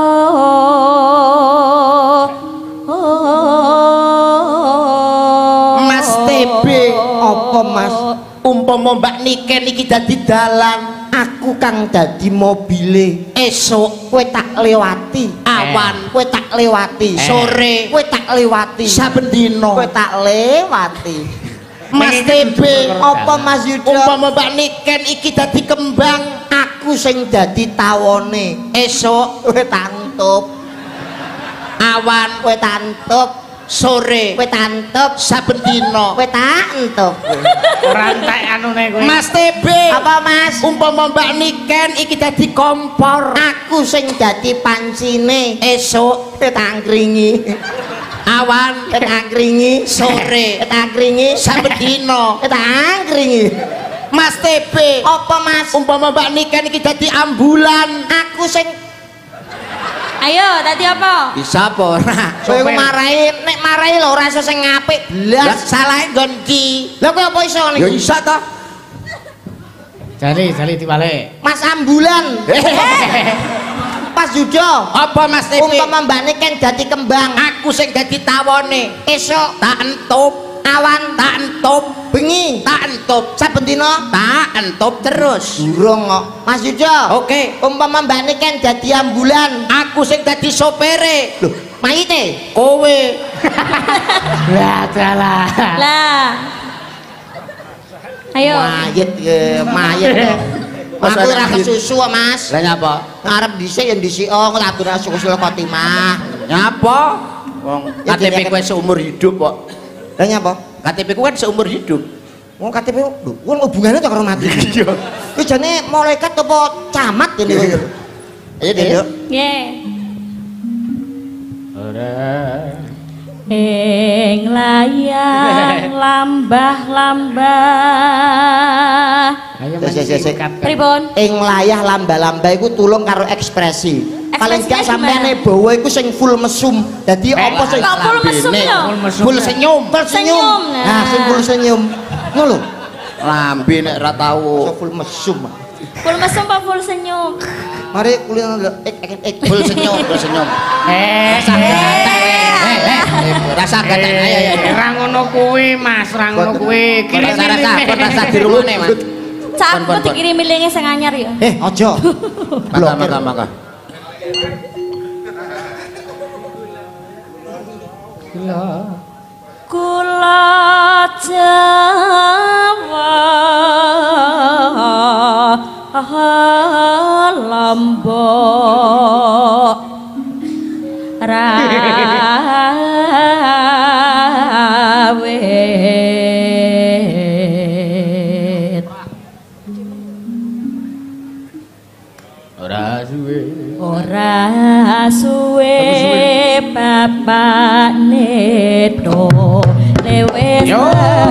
Mas T B. apa Mas? Umpama Mbak Niken iki dadi dalan, Aku kang dadi mobile. esuk Kowe tak lewati. awan, Kowe tak lewati. sore, Kowe tak lewati. saben dina. Kowe tak lewati. Mas T B. Apa Mas Yuda? Umpama Mbak Niken iki dadi kembang, Aku sing dadi tawone. esuk Kowe tak entup. awan, Kowe tak entup. sore, Kowe tak entup. saben dina. Kowe tak entup. Rantai anune kowe. Mas T B. Apa Mas? Umpama Mbak Niken iki dadi kompor, Aku sing dadi pancine. esuk Kowe tak ngringi. awan, Kowe tak ngringi. sore, Kowe tak ngringi. saben dina. Kowe tak ngringi. Mas T B. Apa Mas? Umpama Mbak Niken iki dadi ambulan, Aku sing ayo tadi apa bisa apa ora? kowe marahi, nek marahi lho ora iso sing apik Lah blas. salahe nggon ndi? Lah kowe apa iso Ya niku? iso to. Jali, jali dibalik. Mas ambulan. Pas Yuda. Apa Mas T B? Umpama mbak Niken dadi kembang. Aku sing dadi tawone, Esok tak entup. Awan tak entup, bengi tak entup, saben dina tak entup terus. durung kok. Mas Yujo. Oke. Umpama mbakne kan dadi ambulan. Aku sing dadi sopere. Loh, mayite Kowe. Lah dalah. Lah. Ayo. mayit ya mayit ya. Mas, Aku ora anak kesusu kok, Mas. Lah nyapa? Ngarep dhisik ya dhisik oh ngatur susul khotimah. Nyapa? Wong Ya, K T P jadi kowe seumur hidup kok. Lah nyapa? K T P ku kan seumur hidup. Wong K T P lho, wong hubungane to karo mati. Iya. Ku jane malaikat apa camat ini kowe. Ayo deh. Ye. Ora. Ing layang lambah-lambah. Ayo Sik, sik, sik, sik. Pripun? Ing layah lamba-lamba iku tulung karo ekspresi. Paling gak Ekspresinya sampeane bawa iku sing full mesum. Dadi apa sing Kok full mesum Lambene. ya? full senyum, full senyum. Senyum, nah. Nah, sing full senyum. Ngono lho. Lambe nek ora tau. Iso full mesum. Full mesum apa full senyum? Mari kulino lho, ek ek ek Full senyum, full senyum. Eh, sanggatan. Eh, eh, rasa gatan ayo ayo. Ora ngono kuwi, Mas, ora ngono kuwi. Rasa rasa, rasa di rumahne, Mas. Cak, Pon, pon, aku dikirimi linge sing anyar ya. Eh, aja. Maka maka maka. Kula Jawa Lombok Rawit Ora suwe. ora suwe bapak neto lewes Yo.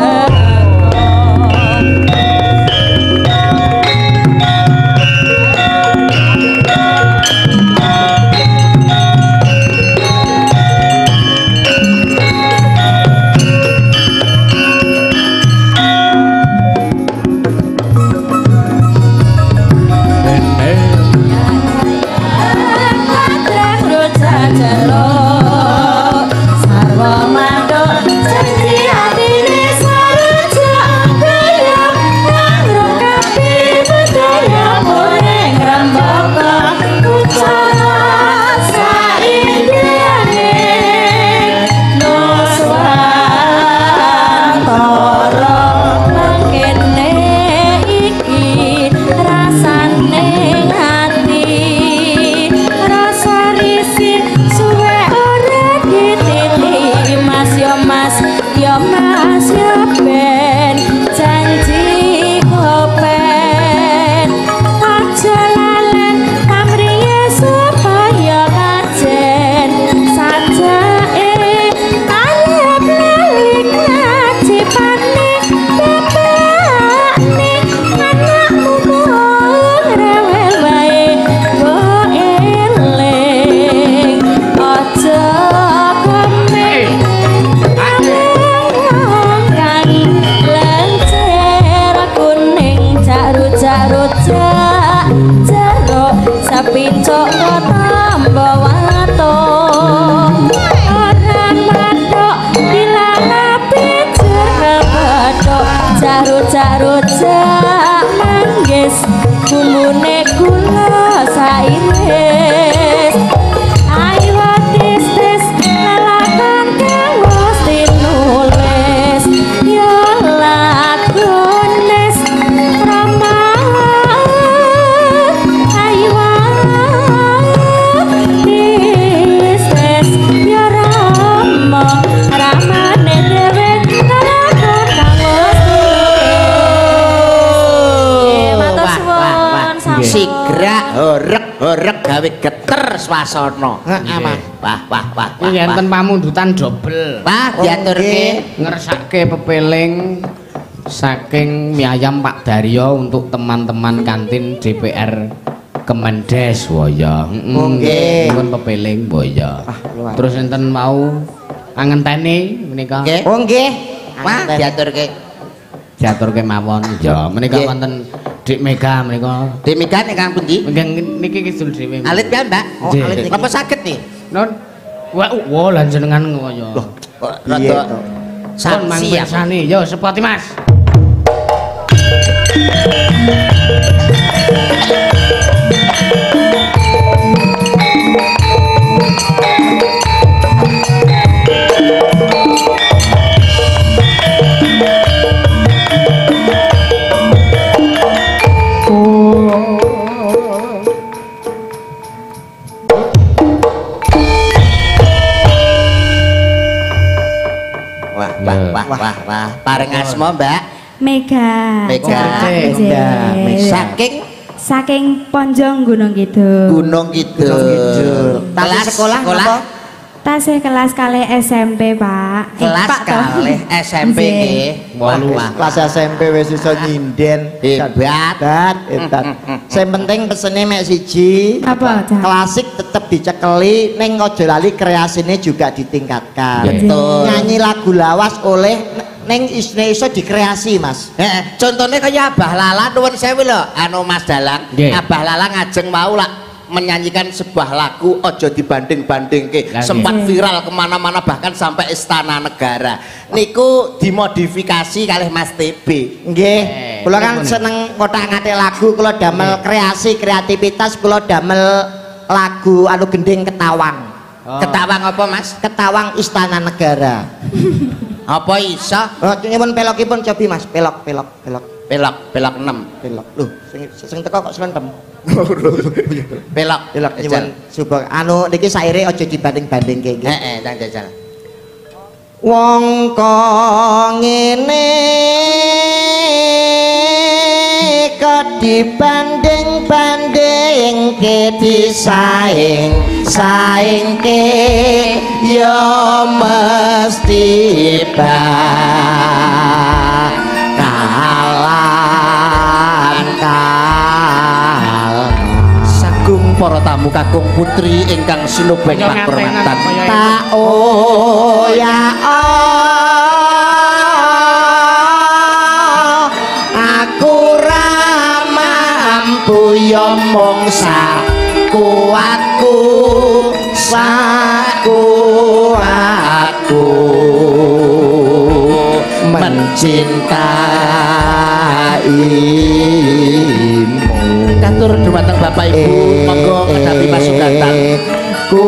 Rujak manggis bumbune kula sairis ayo tis-tis lalakan kang mesti nulis yo lagunes rama ayo tis-tis yo rama ramane dhewe lalakan kang mesti Sigra horek horek gawe geter swasana. Heeh, Mas. Wah wah wah. Iki enten pamundutan dobel. Wah, diaturke Ngersake pepeling saking mie ayam Pak Daryo untuk teman-teman kantin D P R Kemendes waya. Nggih. Pun pepeling waya. luar. Terus enten mau angenteni menika. Nggih. Oh nggih. Wah, diaturke. Diaturke mawon. Ya, menika Nggih. wonten Dik Mega menika. Demikian ingkang pundi? Nggih niki kidul dhewe. Alit pian, Mbak? Oh, Nggih. alit niki. Apa saged nih? Non. Wah, wah lan jenengan kaya. Kok Iya, rada toh. Pun mang pirsani yo sepoti Mas. Wah, wah, wah, pareng asma Mbak Mega. Mega. Mega. Saking saking Ponjong Gunung Kidul. Gunung Kidul. Kelas sekolah apa? Tasih kelas kalih S M P, Pak. Kelas kalih S M P nggih. Wah, kelas S M P wis iso nyinden. Hebat. Hebat, hebat. Sing penting pesene mek siji. Apa, Cak? Klasik tetep dicekeli, ning aja lali kreasine juga ditingkatkan. Betul. Nyanyi lagu lawas oleh neng isne iso dikreasi Mas. Heeh, contohnya kayak Abah Lala nuwun sewu lho, anu Mas Dalang. Nggih. Abah Lala ngajeng mau lah menyanyikan sebuah lagu ojo dibanding-bandingke, Lagi. sempat viral kemana-mana bahkan sampai Istana Negara. Niku dimodifikasi kalih Mas T B. Nggih, Eh, kula kan ngene. seneng ngotak-ngatik lagu, kula damel kreasi, kreativitas, kula damel lagu anu gending Ketawang. Oh. Ketawang apa Mas? Ketawang Istana Negara. Apa iso? Oh, nyuwun pelokipun cobi Mas, pelok, pelok, pelok, Pelok, pelok enam. pelok. Loh, sing sing teko kok slentem. Pelok, Pelok nyuwun subah. Anu niki saire aja dibanding-bandingke nggih. Heeh, Kang Jajal. Wong kok ngene kok dibanding-bandingke disaing saingke ya mesti bakalan kalah. Sagung para tamu kakung putri ingkang sinubeng Kaya pakurmatan. ngatenan, kaya Tak oh ya oh, aku ra mampu yo mung sakuatku sakuatku mencintaimu. Katur dumateng Bapak Ibu, monggo ngadapi pasugatan. Ku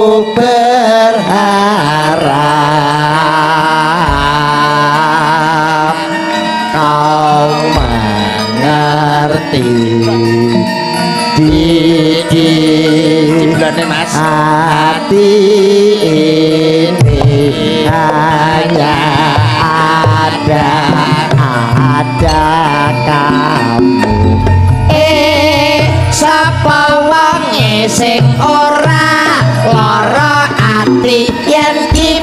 berharap kau mengerti di, di Ciblane Mas. hati ini hanya ada ada kamu. Eh sapa wonge sing ora lara ati yen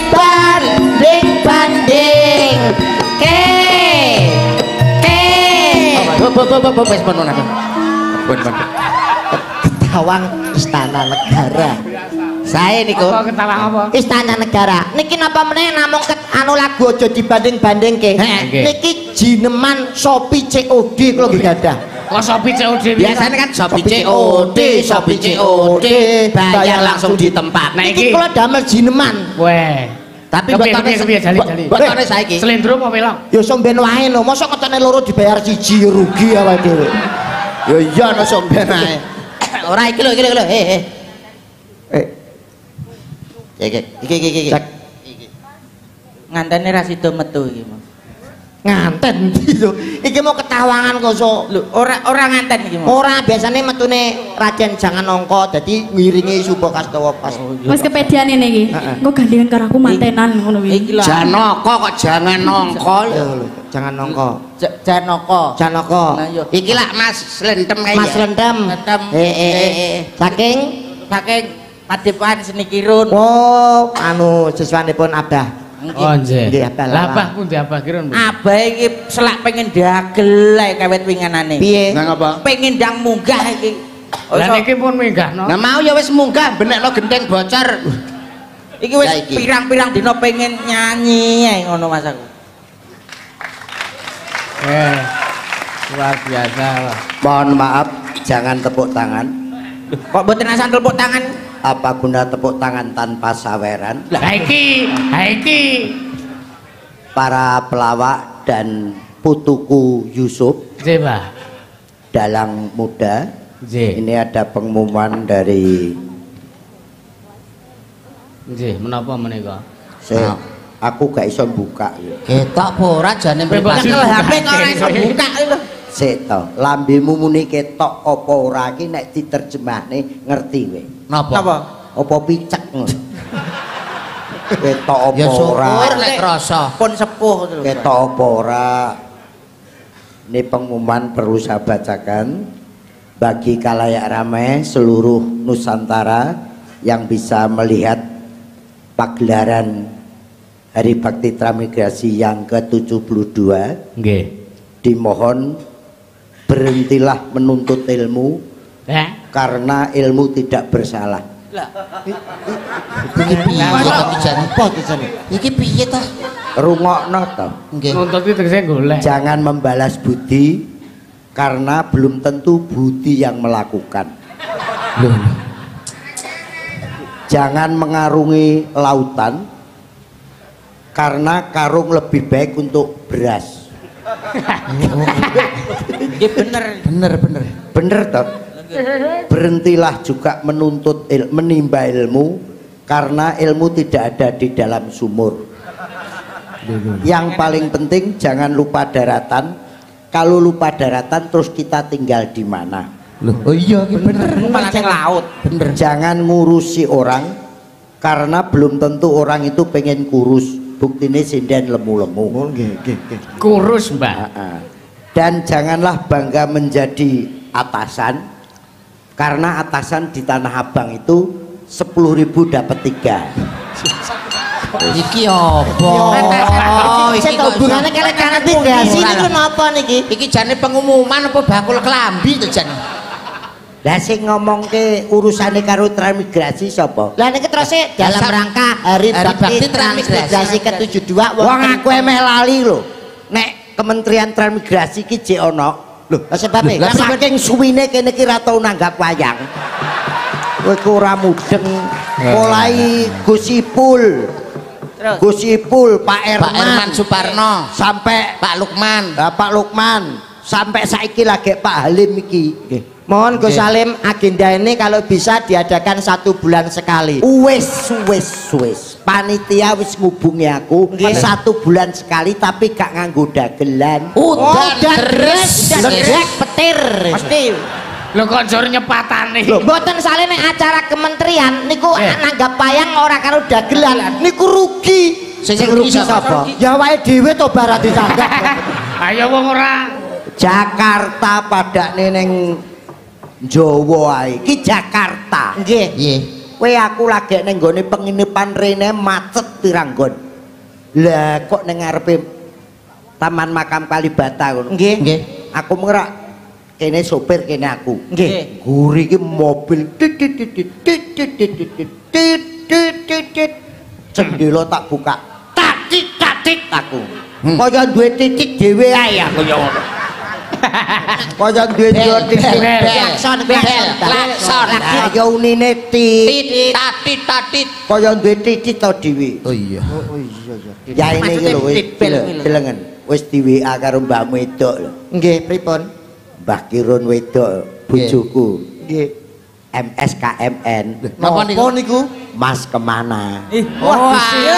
dibanding-banding ke ke Bo bo bo bo wis pun pun. Pun pun. Ketawang Istana Negara. Saya niku Apa ketawang apa? Istana Negara. Niki napa meneh namung ket anu lagu aja dibanding-bandingke. Nggih. Niki jineman Shopee C O D kula nggih gadah. Kok Sopi C O D Biasanya kan Shopee C O D, Shopee C O D, bayar langsung di tempat. Nah, Niki iki- kula damel jineman. Weh. Tapi Kepiye, botone kepiye, kepiye, jali, jali. botone saiki. Selendro apa pelok? Ya somben wae lho, mosok ketene loro dibayar siji ya rugi awake dhewe. Ya iya no somben ae. Ora iki lho, iki lho, iki lho. He he. Eh, Iki iki iki iki. cek Ngantene ra sida metu iki, Mas. nganten ndi lho. Iki mau ketawangan kok so. Lho, ora ora nganten iki, Mas. Ora biasane metune Raden jangan nongko dadi ngiringi Subo Kastawa pas. Wis kepedean ini iki. Engko gandengan karo aku mantenan ngono Iki kuwi. lho. Janaka kok jangan nongkol. Ya lho, jangan nongko. J- Janaka. Janaka. Nah, yo. Iki lak Mas Slentem kae. Mas Rendem. Rendem. Eh eh eh, eh. Saking Saking Padepokan Senikirun. oh anu siswanipun Abah. Oh nggih. Nggih, Abah Lala. Labah ku ndek Abah kirun. Abah iki selak pengen dagel ae kawet winganane. Piye? Nang apa? Pengen ndang munggah iki. Lah niki pun minggahno. Nah mau ya wis munggah benekno gendeng bocor. Iki wis Ya, iki. pirang-pirang dina pengen nyanyi ae ngono Mas aku. Eh. Luar biasa. Pak. Mohon maaf, jangan tepuk tangan. Kok mboten asal tepuk tangan? Apa guna tepuk tangan tanpa saweran? Lah iki, ha iki. para pelawak dan putuku Yusuf. Nggih, Pak. Dalang muda. Nggih. Ini ada pengumuman dari Nggih, menapa menika? saya, aku gak iso buka. Ketok apa ora jane Pribadi pribadi H P buka. kok ora iso buka lho. Sik to, lambemu muni ketok apa ora iki nek diterjemahne ngerti kowe. Napa? Napa? Apa picek ngono. Ketok apa Ya ora? syukur nek krasa. Pun sepuh lho. Ketok apa ora? Ini pengumuman perlu saya bacakan bagi khalayak ramai seluruh Nusantara yang bisa melihat pagelaran Hari Bakti Transmigrasi yang ke tujuh puluh dua. Nggih. Dimohon berhentilah menuntut ilmu Eh? karena ilmu tidak bersalah. Iki piye to kijane? Apa kijane? Iki piye to? Rungokno to. Nggih. Nuntut iki tegese golek. Jangan membalas budi karena belum tentu budi yang melakukan. Loh. Jangan mengarungi lautan karena karung lebih baik untuk beras. Nggih bener. Bener bener. Bener toh? Berhentilah juga menuntut il, menimba ilmu karena ilmu tidak ada di dalam sumur. Yang paling penting jangan lupa daratan. Kalau lupa daratan terus kita tinggal di mana? Loh, oh iya iki bener. Malah ning laut. Bener. Jangan ngurusi orang karena belum tentu orang itu pengen kurus. Buktinya sinden lemu-lemu. Kurus, Mbak. Ah, ah. Dan janganlah bangga menjadi atasan karena atasan di Tanah Abang itu sepuluh ribu dapat tiga. Iki apa? Iki Iki kok hubungannya kalian transmigrasi niku napa niki? Iki jane pengumuman apa bakul kelambi to jane? Lah sing ngomongke urusane karo transmigrasi sapa? Lah niki terus e dalam Dasar rangka Hari Hari Bakti Bakti Transmigrasi ke tujuh puluh dua Wong aku emeh lali lho. Nek Kementerian Transmigrasi ki jek ana. Lho, Lah sebabe lah saking suwine kene ki ra tau nanggap wayang. Kowe ku ora mudeng. Mulai Gus Ipul. Gus Ipul, Pak Erman, Pak Erman Suparno, sampai Pak Lukman. Nah, Pak Lukman, sampai saiki lagi Pak Halim iki. Mohon Gus Salim, agenda ini kalau bisa diadakan satu bulan sekali. Wis wis wis. Panitia wis ngubungi aku satu bulan sekali tapi gak nganggo dagelan. Udan deres. Ledek petir. Mesti Lho kok jur nyepatane. Lho, mboten sale nek acara kementerian niku nanggap payang ora karo dagelan. Niku rugi. Sing rugi sapa? Ya wae dhewe to barat ditanggap. Ayo wong ora. Jakarta padakne ning Jawa ae. Ki Jakarta. Nggih. Nggih. Kowe aku lagi ning nggone penginapan rene macet piranggon. Lah kok ning ngarepe Taman Makam Kalibata ngono. Nggih. Nggih. Aku mengerak kene sopir kene aku. Nggih. Guri iki mobil tit tit tit tit tit tit tit tit tit tit tit tit. Jendela tak buka. Tak tit tak tit aku. Kaya duwe titik dhewe ae aku ya ngono. Kaya duwe titik Klakson, klakson. Klakson. ya unine tit. Tit tatit tatit. Kaya duwe titik to dhewe. Oh iya. Ya ini iki lho wis delengen. Wis di W A karo mbakmu wedok lho. Nggih, pripun? Mbah Kirun wedok bojoku. Nggih. M S K M N. Napa niku? Mas kemana? Wah.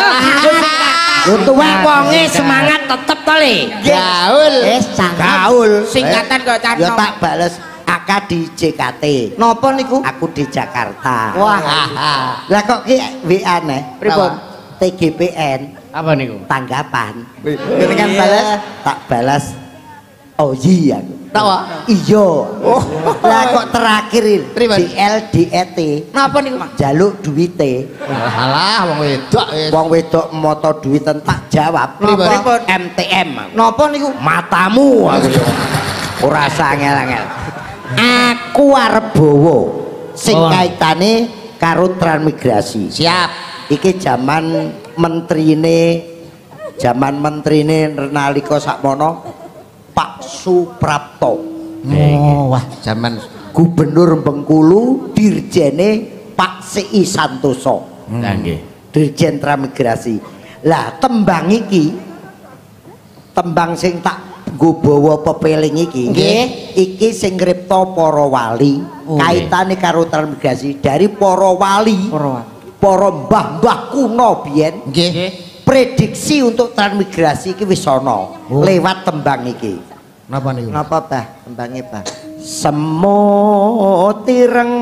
Untuk wonge semangat tetep to le. Gaul. Wis cangkem. Gaul. singkatan kok Ya canom. tak bales A K di J K T. Napa niku? Aku di Jakarta. Wah. Lah kok ki W A neh? Pripun? T G P N Apa niku? tanggapan. Kene kan balas tak balas. Oh iya. Tawa. Iya. Oh. Lah kok terakhir Pripun? di L D E T. Napa niku? Jaluk duwite. Alah wong wedok wis. Wong wedok moto duwiten tak jawab. Pripun? M T M. Napa niku? Matamu aku. Ora usah angel-angel. Aku arep bawa sing Oh. kaitane karo transmigrasi. Siap. Iki zaman menterine zaman menterine nalika sakmono Pak Suprapto. Oh, wah, zaman Gubernur Bengkulu dirjene Pak C I Santoso. Lah nggih. Dirjen Transmigrasi. Lah tembang iki tembang sing tak nggo bawa pepeling iki nggih iki sing ngripta para wali oh, kaitane karo transmigrasi dari para wali para mbah-mbah kuno biyen nggih prediksi untuk transmigrasi iki wis ana oh. lewat tembang iki napa niku napa Bah tembange Bah semut ireng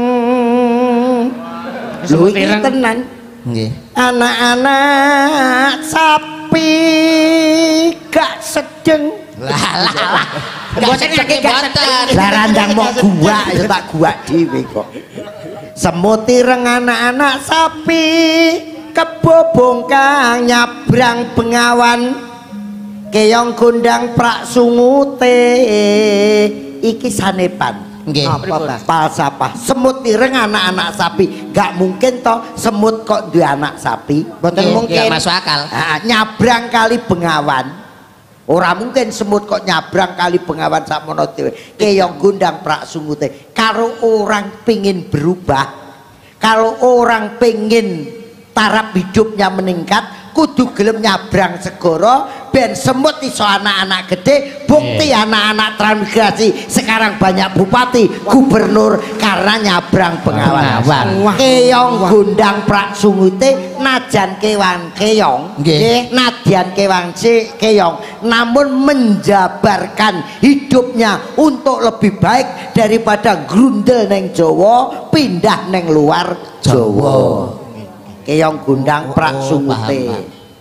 lho iki tenan nggih anak-anak sapi gak sedeng lah lah lah mboten iki gak sedeng lah randang mau gua ya tak gua dhewe kok semut ireng anak-anak sapi kebobong kang nyabrang bengawan keong gondang prak sungute iki sanepan nggih falsafah semut ireng anak-anak sapi gak mungkin toh semut kok duwe anak sapi mboten mungkin gak masuk akal nah, nyabrang kali bengawan ora mungkin semut kok nyabrang kali bengawan sakmono dhewe keong gondang prak sungute kalau orang pengin berubah kalau orang pengin taraf hidupnya meningkat kudu gelem nyabrang segara ben semut iso anak-anak gede bukti yeah. anak-anak transmigrasi sekarang banyak bupati gubernur karena nyabrang bengawan keong gondang prak sungute najan kewan keong nggih nadyan kewan si keong namun menjabarkan hidupnya untuk lebih baik daripada grundel neng Jawa pindah neng luar Jawa keong gondang prak sungute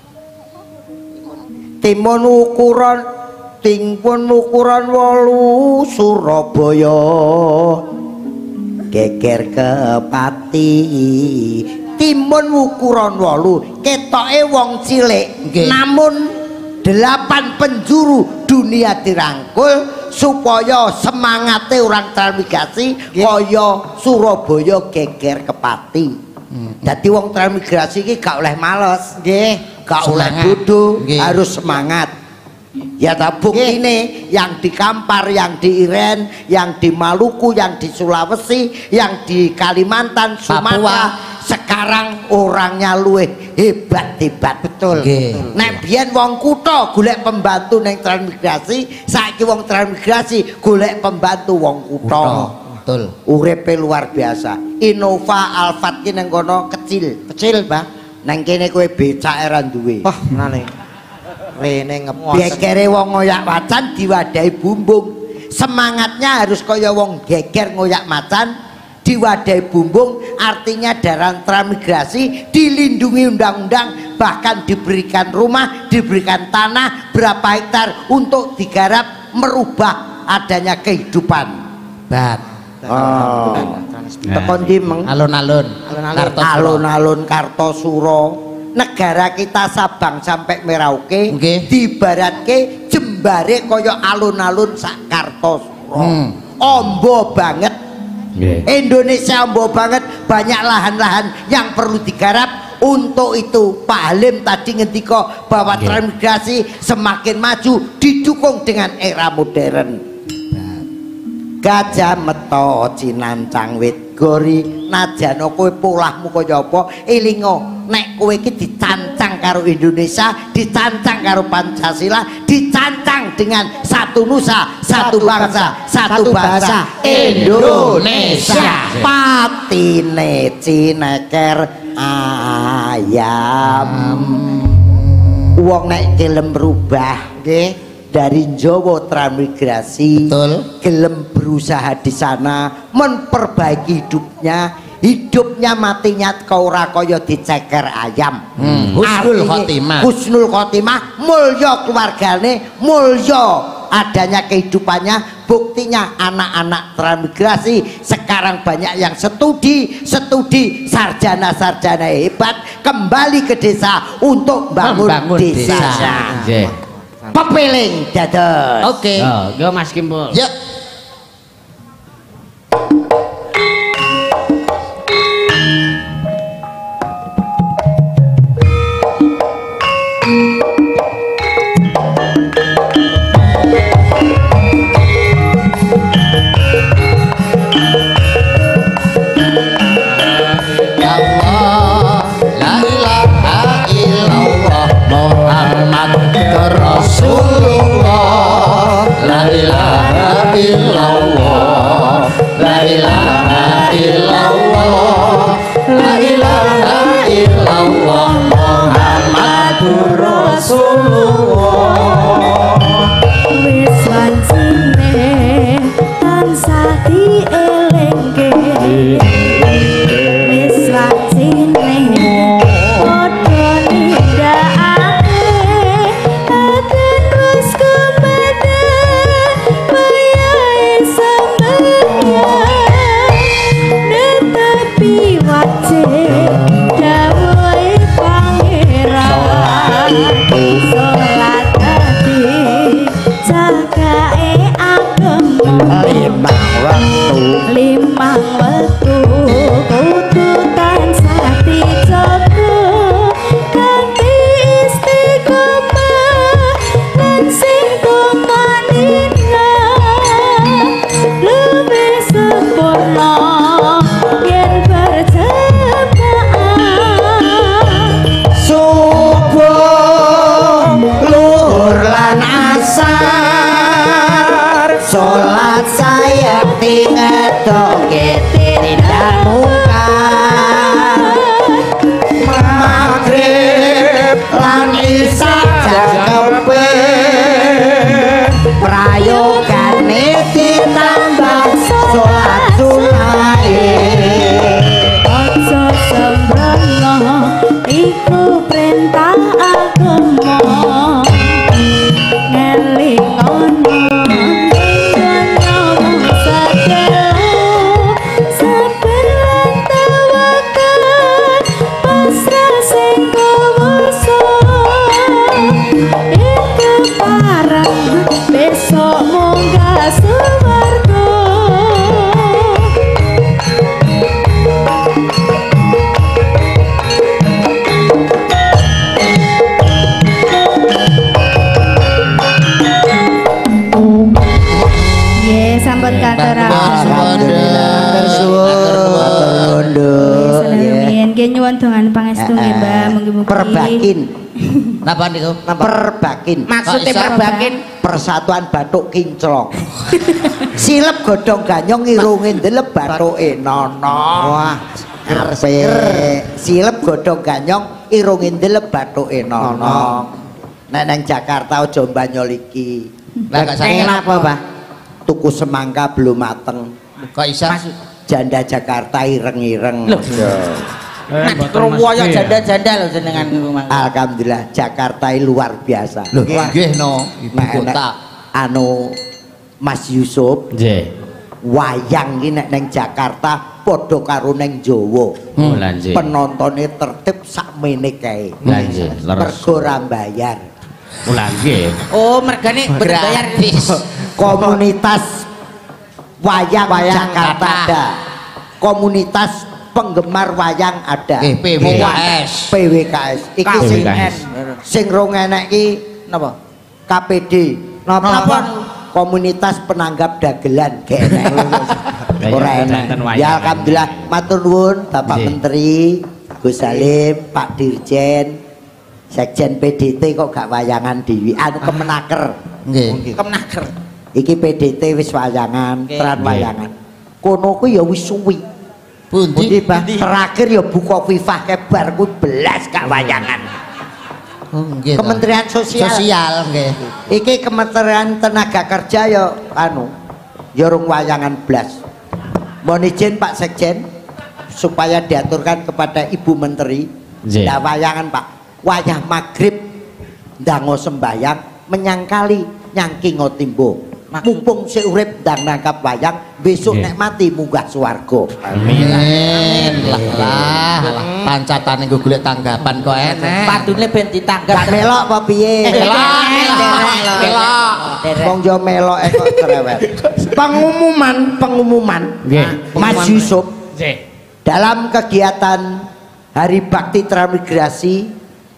timun ukuran timun ukuran wolu Surabaya geger kepati timun ukuran wolu ketoke wong cilik namun delapan penjuru dunia dirangkul supaya semangate orang transmigrasi kaya Surabaya geger kepati jadi wong transmigrasi iki gak oleh males nggih gak oleh bodoh harus semangat ya tak bukti ini yang di Kampar yang di Iren yang di Maluku yang di Sulawesi yang di Kalimantan Sumatera sekarang orangnya luwih hebat-hebat betul nek biyen wong kutha golek pembantu ning transmigrasi saiki wong transmigrasi golek pembantu wong kutha betul uripe luar biasa Innova Alphard ki nang kono kecil kecil Mbah nang kene kowe becak ora duwe wah menane rene ngepos gekere wong ngoyak macan diwadahi bumbung semangatnya harus kaya wong geger ngoyak macan diwadahi bumbung artinya dalam transmigrasi dilindungi undang-undang bahkan diberikan rumah diberikan tanah berapa hektar untuk digarap merubah adanya kehidupan bat oh tekon di alun-alun alun-alun Kartosuro negara kita Sabang sampai Merauke okay. dibaratke jembare kaya alun-alun sak Kartosuro hmm. ombo banget okay. Indonesia ombo banget banyak lahan-lahan yang perlu digarap untuk itu Pak Halim tadi ngendika bahwa okay. transmigrasi semakin maju didukung dengan era modern gajah meto cinancang wit gori najana kowe polahmu kaya apa elingo nek kowe iki dicancang karo Indonesia dicancang karo Pancasila dicancang dengan satu nusa satu bangsa satu bahasa Indonesia patine cineker ayam wong nek gelem berubah nggih dari Jawa transmigrasi betul gelem berusaha di sana memperbaiki hidupnya hidupnya matinya kau ora kaya diceker ayam hmm. husnul khotimah husnul khotimah mulya keluargane mulya adanya kehidupannya buktinya anak-anak transmigrasi sekarang banyak yang studi studi sarjana-sarjana hebat kembali ke desa untuk bangun, bangun desa, desa. Yeah. Pepeling dados. Oke. Okay. Oh, yo Mas Kimpul. Yuk. Rasulullah Perbakin. Napa niku? Perbakin. Maksudnya perbakin Persatuan Bathuk Kinclong. Silep godhong ganyong irunge ndelep bathuke nono. Wah, karepe silep godhong ganyong irunge ndelep bathuke nono. Nek nang Jakarta aja mbanyol iki. Lah gak sayang apa, Pak? Tuku semangka belum mateng. Kok iso? Janda Jakarta ireng-ireng. Loh. Nah, krowoyo janda-janda lho jenengan niku Mang. Alhamdulillah Jakarta luar biasa. Lho, nggih no, ibu kota. Anu Mas Yusuf. Nggih. Wayang iki nek ning Jakarta padha karo ning Jawa. Oh, lah nggih. Penontone tertib sakmene kae. Lah nggih, leres. Mergo ora bayar. Oh, lah nggih. Oh, mergane mboten bayar. Komunitas wayang, wayang Jakarta ada. Komunitas penggemar wayang ada. Eh, P W K S. P W K S. Iki sing sing rong enek iki napa? K P D. Napa? Komunitas penanggap dagelan gak enek. Ora enek. Ya alhamdulillah matur nuwun Bapak Menteri, Gus Salim, Pak Dirjen, Sekjen P D T kok gak wayangan dhewe. Anu Kemenaker. Nggih. Kemenaker. Iki P D T wis wayangan, tran wayangan. Kono ku ya wis suwi. Pundi terakhir ya buka FIFA kebar ku belas gak wayangan. Oh nggih. Kementerian Sosial. Sosial nggih. Iki Kementerian Tenaga Kerja ya anu ya rung wayangan blas. Mohon izin Pak Sekjen supaya diaturkan kepada Ibu Menteri. Ndak wayangan Pak. Wayah magrib ndango sembayang menyangkali nyangkingo timbo. Mumpung sik urip ndang nangkap wayang, besok nek mati munggah swarga. Amin. Lah lah, pancatane nggo golek tanggapan kok enek. Padune ben ditanggap. Gak melok apa piye? Melok. Melok. Wong yo melok kok cerewet. Pengumuman, pengumuman. Mas Yusuf. Dalam kegiatan Hari Bakti Transmigrasi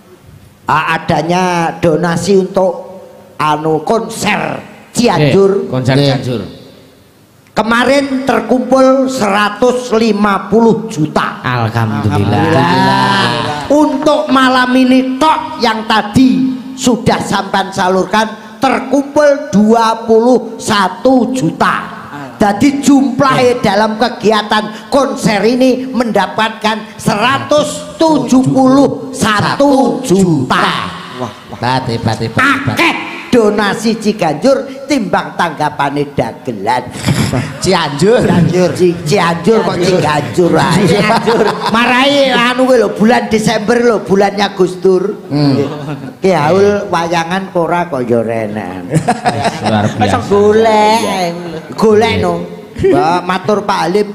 adanya donasi untuk anu konser Cianjur, konser Cianjur. Kemarin terkumpul seratus lima puluh juta. Alhamdulillah. Alhamdulillah. Untuk malam ini tok yang tadi sudah sampai salurkan terkumpul dua puluh satu juta. Jadi jumlahnya dalam kegiatan konser ini mendapatkan seratus tujuh puluh satu juta. Wah, hebat hebat hebat. Akeh donasi Ciganjur timbang tanggapane dagelan. Cianjur. Cianjur, Cianjur kok Ciganjur ae. Cianjur. Marai anu kuwi lho bulan Desember lho, bulannya Gus Dur. Ki haul wayangan ora kok yo renan. Luar biasa. Golek. Golek no. Matur Pak Halim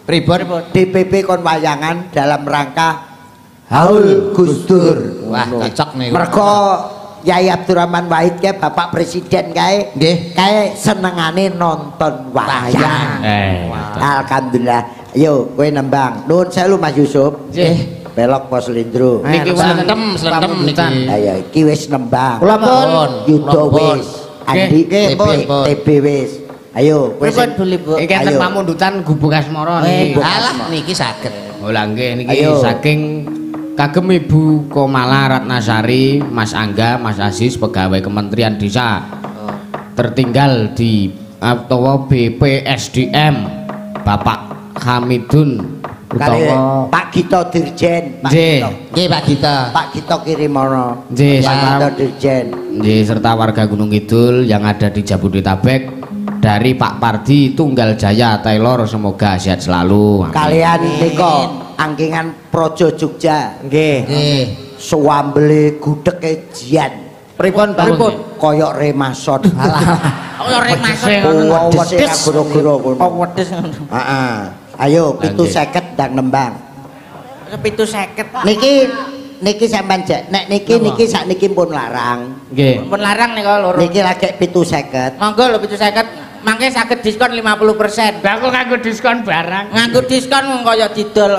Pripun D P P kon wayangan dalam rangka Haul Gus Dur. Wah, cocok nih. Mergo Yai Abdurrahman Wahid kae Bapak Presiden kae nggih kae senengane nonton wayang. Eh, Alhamdulillah. Ayo kowe nembang. Nuwun sewu Mas Yusuf. Nggih. Belok Pos Lindro. Niki Slentem, slentem niki. Ayo iki wis nembang. Kula pun Yudo wis. Andi Nggih, T B wis. Ayo kowe sing iki enten pamundutan Gubuk Asmara niki. Alah niki saged. Oh lah nggih niki saking kagem Ibu Komala Ratnasari, Mas Angga, Mas Aziz pegawai Kementerian Desa. Tertinggal di atau B P S D M Bapak Hamidun kali utawa Pak Gito Dirjen. Pak Nggih. Gito. Nggih Pak Gita. Pak Gito Kirimono. Nggih, Pak sama- Gito Dirjen. Nggih, serta warga Gunung Kidul yang ada di Jabodetabek dari Pak Pardi Tunggal Jaya Taylor, semoga sehat selalu. Amin. Kalian niko angkingan Projo Jogja. nggih. Nggih. Suambele gudeke jian. Pripun Bang? Koyok remason. Koyo remason Oh, wedhus goro-goro kok ngono. wedhus ngono. Heeh. Ayo pitu Nggih. seket ndang nembang. Pitu seket. Niki niki sampean jek. Nek niki niki sakniki pun larang. Nggih. Pun larang nih kalau loro. Niki lagi pitu seket. Monggo lho pitu seket. Mangke saged diskon lima puluh persen. Lah kok nganggo diskon barang. Nganggo diskon mung kaya didol.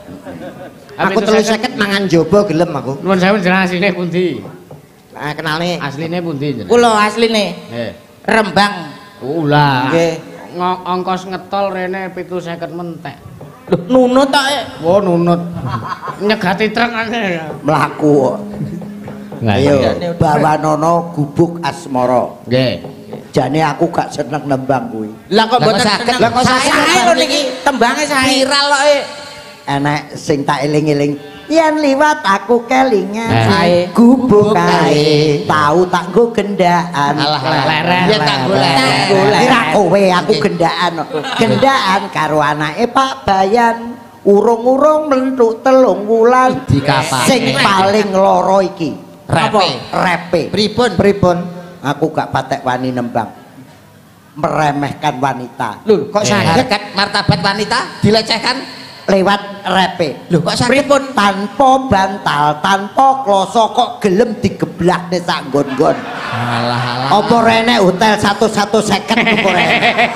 Aku telu seket mangan jobo gelem aku. Nuwun sewu jeneng asline pundi? Nah, kenalne Asline pundi jeneng? Kula asline Nggih. Rembang. Ulah. Nggih. Ongkos ngetol rene pitu seket mentek. Lho nunut tok. eh. Wo nunut. Nyegati truk ae. Mlaku. Ayo iya. Bawanono Gubuk Asmara. Nggih. Jane aku gak seneng nembang kuwi. Lah kok Lah kok mboten saged? seneng. Lah kok Sae saged? lho niki tembange sae. Viral kok. eh. Enek sing tak eling-eling yen liwat aku kelingan Eh. gubuk kae tau tak nggo gendaan Alah Lereng. Ya tak golek. Tak golek. kira kowe aku gendaan gendaan karo anake Pak Bayan urung-urung mlentuk telung wulan Dikapake. sing paling loro iki Repe. repe Pripun? pripun aku gak patek wani nembang meremehkan wanita Lho kok saged Harkat martabat wanita dilecehkan. lewat repe Lho kok saged? pripun tanpa bantal tanpa kloso kok gelem digeblakne sak nggon-nggon Alah alah. apa rene hotel satu satu seket apa rene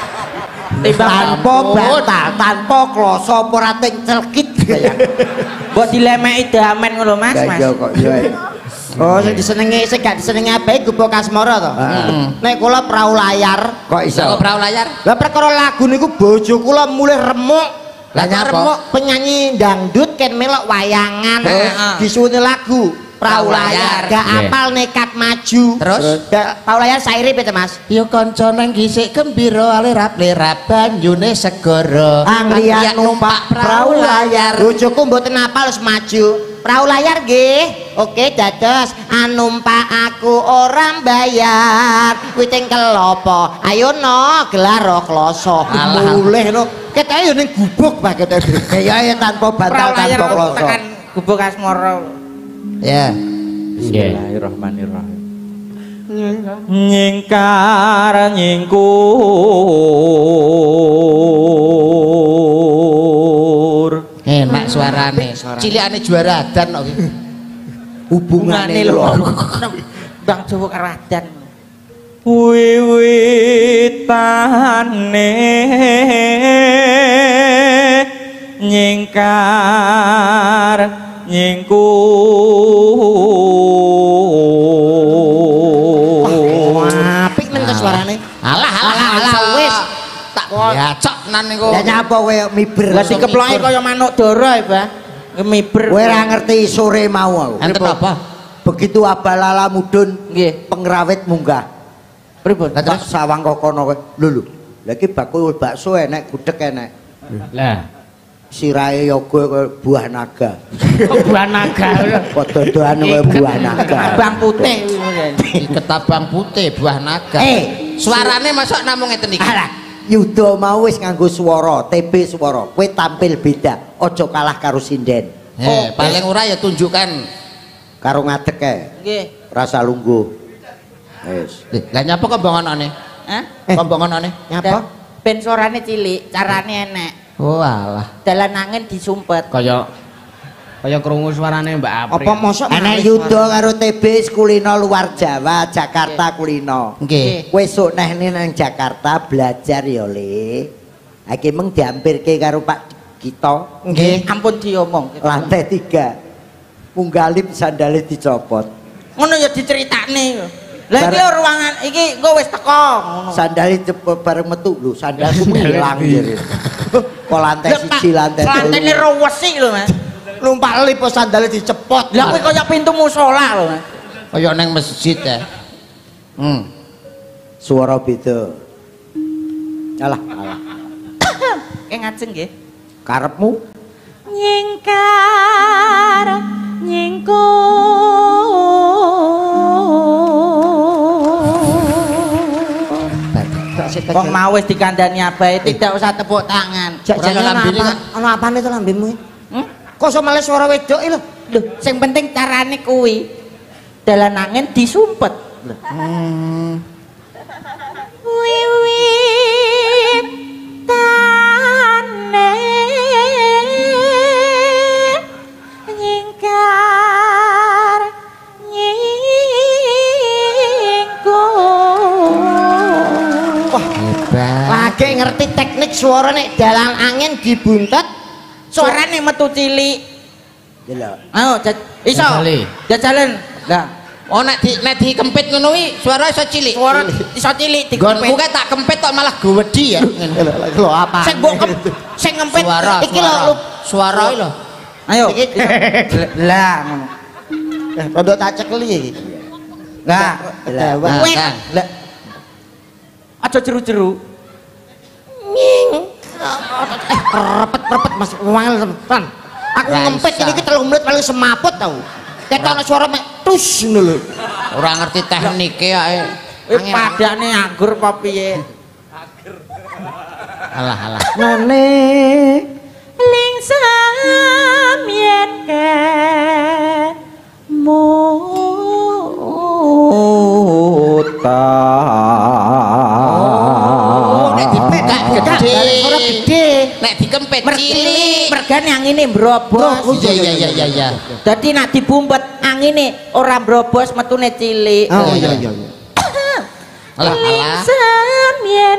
tanpa ampun. bantal tanpa kloso apa ora ting celkit mbok dilemeki damen ngono Mas, Mas. iya kok iya Oh, sing disenengi sing gak disenengi ape Gubuk Asmara to. Nek kula prau layar, kok iso Kok perahu layar? lah perkara lagu niku bojo kula mulih remuk. Lah Lah nyapa? remuk penyanyi dangdut ken melok wayangan. Heeh. Disuwuni lagu prau Prau layar, layar. gak Nggih. apal nekat maju. Terus? Gak prau layar saire piye Mas? Ya kanca nang gisik gembira lerap-lerap banyune segara. Anglian numpak perahu layar Bojoku mboten apal wis maju. Prau layar nggih. Oke dados anumpak aku orang bayar. Kuwi ting kelopo. Ayo no gelar ro kloso. Alah. Mulih no. Ketoke yo ning gubuk Pak ketoke. kaya ya tanpa bantal Prau layar tanpa kloso tekan Gubuk Asmara. Ya. Nggih. Bismillahirrahmanirrahim. Nyingkar nyingkur. Enak suarane. Cilikane juara dan kok. hubungane lho. lho Bang Jawa karo adan. Wiwitane nyingkar nyingkur Apik men kok suarane. Alah alah alah wis. Tak ya cok nan niku. ya nyapa kowe miber Lah dikeploki kaya manuk dara ya, Bang. Miber. kowe ora ngerti sore mau aku Enten apa? begitu abalala mudun Nggih. pengrawit munggah Pripun? Lah terus sawang kokono kowe. Lho lho. Lah iki bakul bakso enek, gudeg enek. Lah, Sirahe yoga koyo buah naga. kok buah naga. Padha doan koyo buah naga. Abang putih kuwi. Di ketabang putih buah naga. Eh, Suarane masuk namung ngeten iki. alah, Yuda mau wis nganggo swara, T B swara. Kowe tampil beda, aja kalah karo sinden. Eh, paling ora ya tunjukkan. Karo ngadeg kae, Nggih. rasa lungguh. Wis. Lah nyapa kembonganane? Hah? Kembonganane? Nyapa? Ben suarane cilik, carane enek. Oh alah. Dalan angin disumpet. Kaya kaya krungu suarane Mbak Apri. Apa mosok Enek yuda karo T B kulino luar Jawa, Jakarta kulino. Nggih. Kowe esuk neh nang Jakarta belajar ya, Le. Iki meng diampirke karo Pak Gito. Nggih, ampun diomong. Lantai tiga. Munggalip sandale dicopot. Ngono ya diceritakne. Lah iki ruangan iki engko wis teko ngono. Sandale cepet bareng metu lho, sandalku ilang jere. Kok lantai siji lantai telu. Lantene rewesi lho, Mas. Numpak lip sandale dicepot. Lah kuwi kaya pintu musala lho, Mas. Kaya nang masjid ya. Hmm. Suara beda. Alah, alah. Kayak ngajeng nggih. Karepmu nyingkar nyingkung Kok mau wis dikandani abahe tidak usah tepuk tangan. Jajane lambene ana apane to lambemu? Hmm? Kok iso males suara wedok lho? Lho, sing penting carane kuwi. Dalan angin disumpet. Lho. hmm. wiwit tane nyingkar nyingkung Wah, lagi ngerti teknik suara nek dalan angin dibuntet Suarane metu cilik. Delok. Ayo, iso. Jajalan. Lah, Oh nek di nek dikempit ngono kuwi suara iso cilik. suara iso cilik dikempit. Gonku tak kempit kok malah gowedi ya. lho apa? Sing mbok kem- sing ngempit Suara, iki lho. suara. Suara iki lho. Ayo. Lah ngono. Rondo tak cekeli iki. Lah, Lah, Nah, Weh. kan. Lah. Aja jeru-jeru. Repet-repet Mas wangel tenan. Aku Ra ngempet iso. ini iki telung menit paling semaput tau. Ketok ana suara mek tus ngono lho. Ora ngerti teknike ae. Wis padane anggur apa piye? Alah alah. ngene lingsam yen Oh, nek dipekak gede. Suara gede. Nek dikempit cilik. Cilik, mergane angine mbrobos. Iya iya iya iya iya. Dadi nek dibumpet angine ora mbrobos metune cilik. Oh iya iya iya. Alah alah. lingsam yen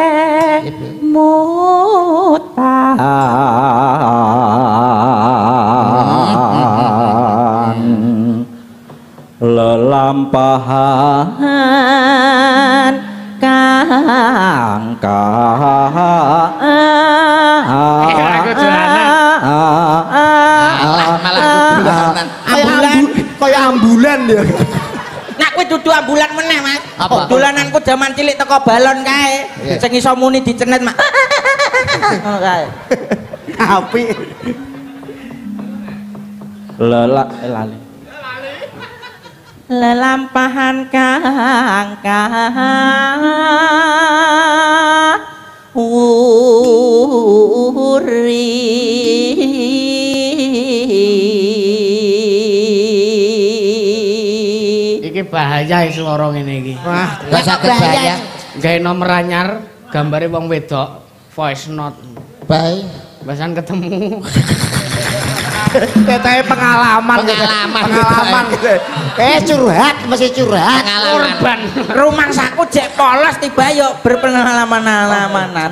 lelampahan kang Alah malah dolanan. Ambulan, kaya ambulan ya. Nak kuwi dudu ambulan meneh, Mas. Apa? Dolananku jaman cilik teko balon kae. Iya. Sing iso muni dicenet, Mak. Ngono kae. Apik. lelak lali Lelampahan kang uri. Iki bahaya suara ngene iki. Wah, Gak sakit bahaya. Gawe nomor anyar gambare wong wedok voice note. Baik. Bahasan ketemu. ketae pengalaman. Pengalaman. Pengalaman. Eh curhat, mesti curhat. Pengalaman. Rumangsaku jek polos tiba yo berpengalaman-alamanan.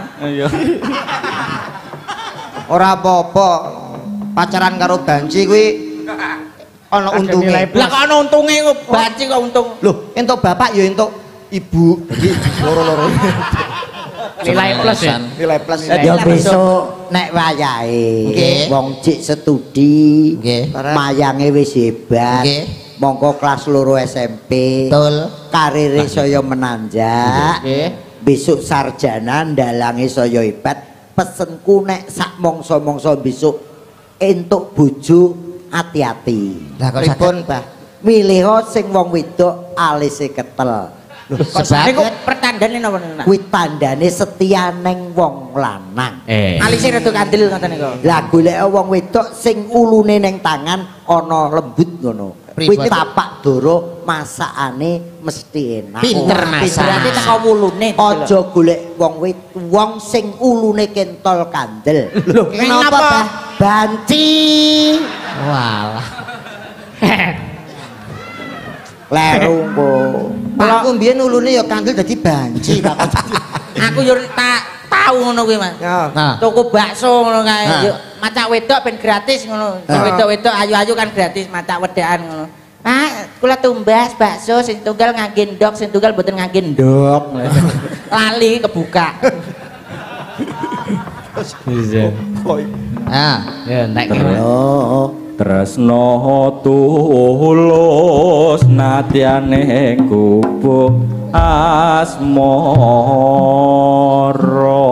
Ora apa-apa. Pacaran karo banci kuwi ana untunge. Lah kok ana untunge kok banci kok untung. Loh, entuk bapak ya entuk ibu. Jadi loro-loro. Nilai plus ya. Nilai plus. ya besok nek wayahe Nggih. wong cik studi Nggih. mayange wis hebat Nggih. mongko kelas loro S M P Betul. karire saya menanjak Nggih. besok sarjana ndalange saya hebat pesenku nek sak mongso-mongso besok entuk bojo hati-hati Lah kok Pripun, sakit? Bah? milih sing wong wedok alise ketel Kok Sebab niku pertandane napa niku? kuwi tandane setia neng wong lanang Eh. Alise rada kandel ngoten niku. lah golek wong wedok sing ulune neng tangan ana lembut ngono Kuwi tapak doro masakane mesti enak. Pinter masak. Berarti teko wulune. Aja golek wong wit wong sing ulune kentol kandel. Lho, kenapa, Bah? Banci. Walah. Leru po. Aku mbiyen ulune ya kandel dadi banci Pak. Aku yo tak tahu ngono kuwi Mas. Nah. Tuku bakso ngono kae. Nah. Yo macak wedok ben gratis ngono. Sing wedok-wedok ayu-ayu kan gratis macak wedakan ngono. Pak, kula tumbas bakso sing tunggal ngangge ndok, sing tunggal mboten ngangge ndok. Lali kebuka. Bisa. Ah, ya nek Oh. Tresno tulus natyane kubuk asmara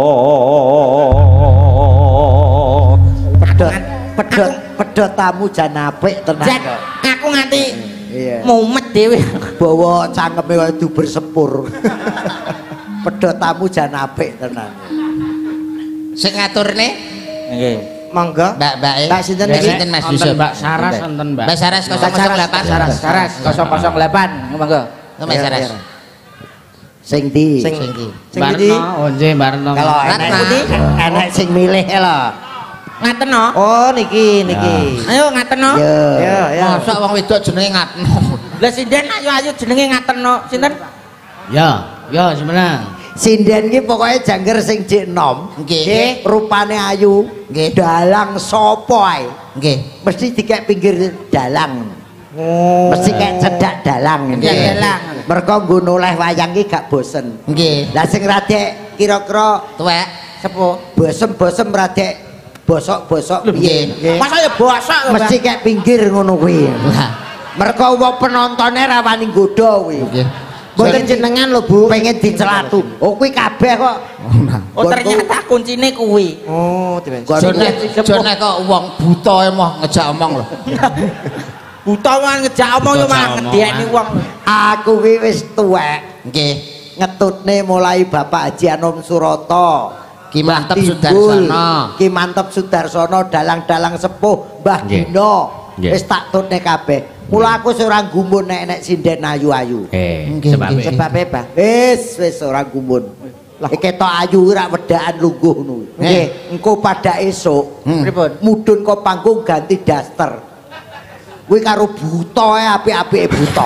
Pedot pedot pedot tamu jan apik tenan. Jan, aku nganti Iya. mumet dhewe. Bawa cangkeme kaya duber sepur. Pedot tamu jan apik tenan. Sing ngaturne nggih Monggo. Mbak-mbak e. Mbak sinten niki? Sinten Mas Wonten Yusuf? Mbak Saras wonten Mbak. Mbak Saras nol nol delapan. Saras, saras nol nol delapan. Monggo. Mbak Saras. Sing di Sing Sing iki. sing ndi? Barno, oh nggih Barno. kalau Ratna. enek enek sing milih lho. Ngateno. Oh niki niki. Ayo ngateno. Yo. Ya ya. Mosok wong wedok jenenge Ngatno. Lah sinden ayu-ayu jenenge ngateno. Sinten? Ya, ya sebenarnya. Sinden ki pokoknya jangger sing jek enom. Nggih. Rupane ayu. Nggih. Dalang sapa ae. Nggih. Mesti dikek pinggir dalang. Oh. Mesti kayak cedak dalang. Cedak dalang. Mergo nggo noleh wayang ki gak bosen. Nggih. Lah sing radek kira-kira Tuwek. Sepuh. bosem-bosem radek bosok-bosok piye. Masa ya bosok lho, Mesti kayak pinggir ngono kuwi. Lah. Mergo wong penontonnya ra wani nggodha kuwi. Nggih. Mboten jenengan lho Bu. Pengen dicelatu. Oh kuwi kabeh kok. Oh ternyata kuncine kuwi. Oh, diben. Jone jone kok wong buta emoh ngejak omong lho. Buta kan ngejak omong yo malah ngedekni wong. Aku kuwi wis tuwek. Nggih. Ngetutne mulai Bapak Haji Anom Suroto. Ki Mantep Timbul, Sudarsono. Ki Mantep Sudarsono, dalang-dalang sepuh, Mbah Nggih. Dino. Nggih. Wis tak tutne kabeh. Mula aku ora gumun nek nek sinden ayu-ayu. Eh, Nggih, sebab nggih. Sebabe, Pak. Wis wis ora gumun. Lah ketok ayu ora wedakan lungguh ngono. Nggih, engko pada esuk Hmm. Pripun? mudhun kok panggung ganti daster. Kuwi karo buta ae apik-apike buta.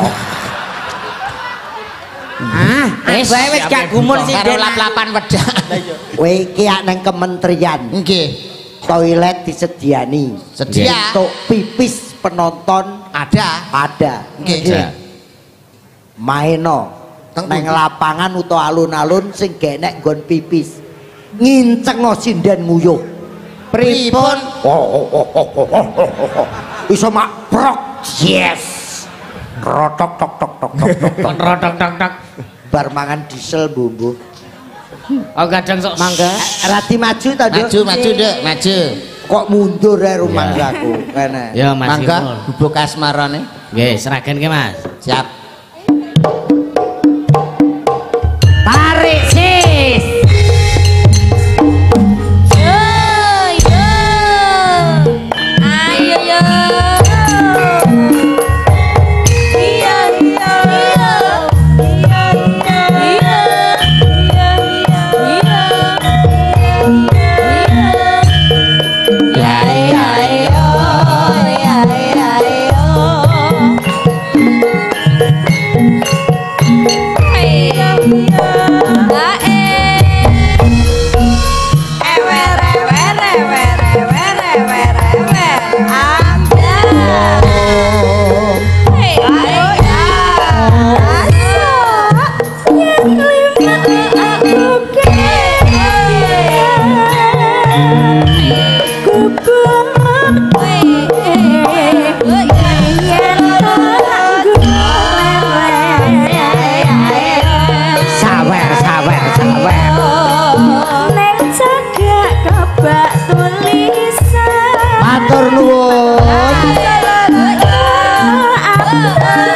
Ah, wis wis gak gumun Karo sinden. lap-lapan wedak. Kowe iki ak nang kementerian. Nggih. Toilet disediani. Sedia. Untuk pipis penonton Ada. ada. Nggih. Maeno Teng nang pundi? lapangan utawa alun-alun sing genek nggon pipis. Ngincengno sinden nguyuh. Pripun? Oh, oh, oh, oh, oh, oh, oh, oh. Iso mak prok. Yes. Rotok tok tok tok tok tok. Rodok tok tok. Bar mangan diesel bumbu. Oh kadang sok Mangga. Rati maju ta, Duk? Maju, maju, Dek, maju. Kok mundur ya rumangsaku kene. Ya Mas. Mangga Ipul. bubuk asmarane. Nggih, serahkan ke Mas. Siap. Tarik sis. Yo yo. Ayo yo. Iya iya iya. Iya iya iya. Iya iya iya. Ya ya yo. Ya ya yo. Sawer sawer sawer. Neng cagak kebak tulisan. Matur nuwun. Aku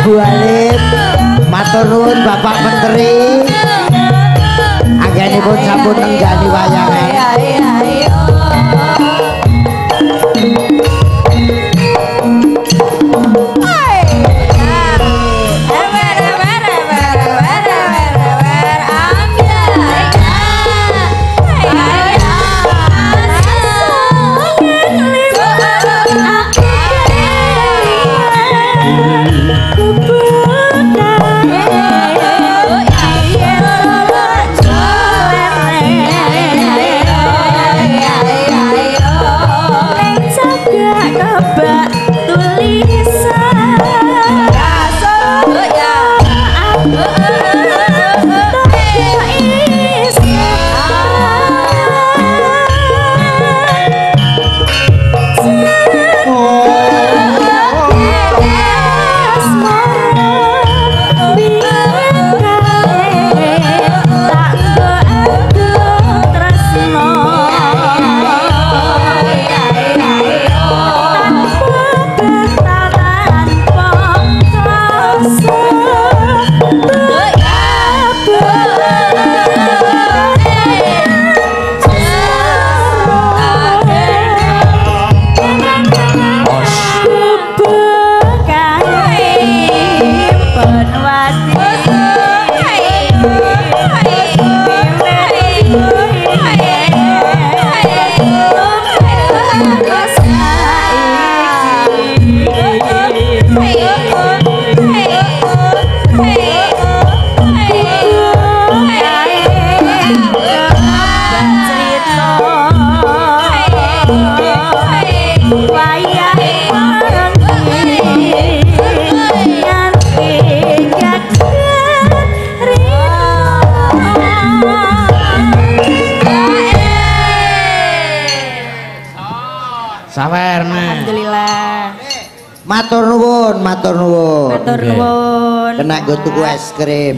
Ibu Halim, matur nuwun Bapak Menteri. Anggenipun sampun nenggani wayangan. Alhamdulillah. Matur nuwun, matur nuwun. Matur nuwun. Kena nggo tuku es krim.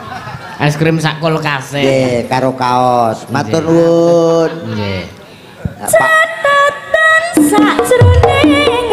Es krim sak kulkase. Nggih, karo kaos. Matur nuwun. Nggih. Catatan sajroning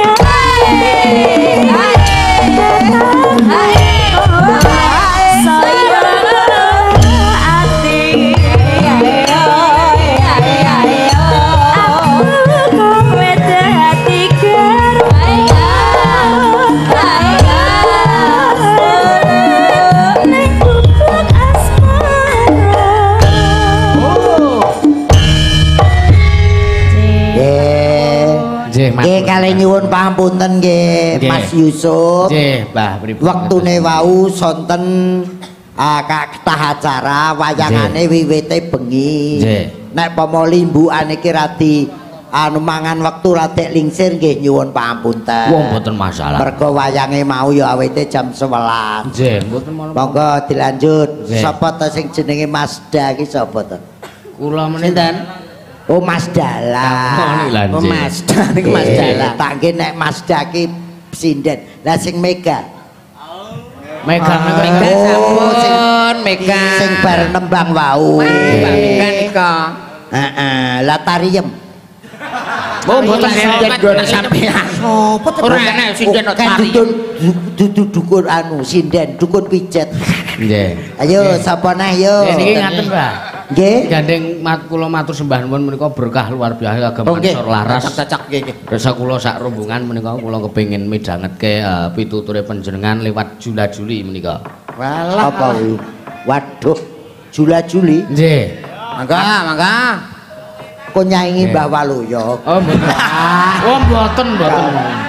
nggih kalih nyuwun pangapunten nggih Mas Yusuf. Nggih, Mbah pripun. Wektune wau sonten ah kathah acara wayangane wiwite bengi. Nggih. Nek pomo limbukan iki radi anu mangan wektu radek lingsir nggih nyuwun pangapunten. Wong mboten masalah. Mergo wayange mau ya awite jam sewelas. Nggih, mboten menapa. Monggo dilanjut. Nggih. Sapa to sing jenenge Masda iki sapa to? Kula meninten. Oh Mas Dala. Oh Mas Dala niki Mas Dala. Tak nggih nek Masda ki sinden. Lah sing Mega. Mega Mega Oh, sing sampun Mega. sing bar nembang wau. Mbak Mega nika. Heeh, lah Tariem. Oh, mboten sinden nggon sampean. Sopo to? Ora enak sinden Kan dukun dudu dukun anu sinden, dukun pijet. Nggih. Ayo sapa neh yo. Niki ngaten, Mbah. Nggih. Gandeng mat kula matur sembah nuwun menika berkah luar biasa ageng Mansur Laras. Cacak nggih. Rasa kula sak rombongan menika kula kepengin midhangetke uh, pituture panjenengan lewat Jula Juli menika. Walah apa kuwi? Waduh, Jula Juli. Nggih. Mangga, mangga. Kok nyaingi Mbah Waluyo. Oh, mboten. Oh, mboten, mboten.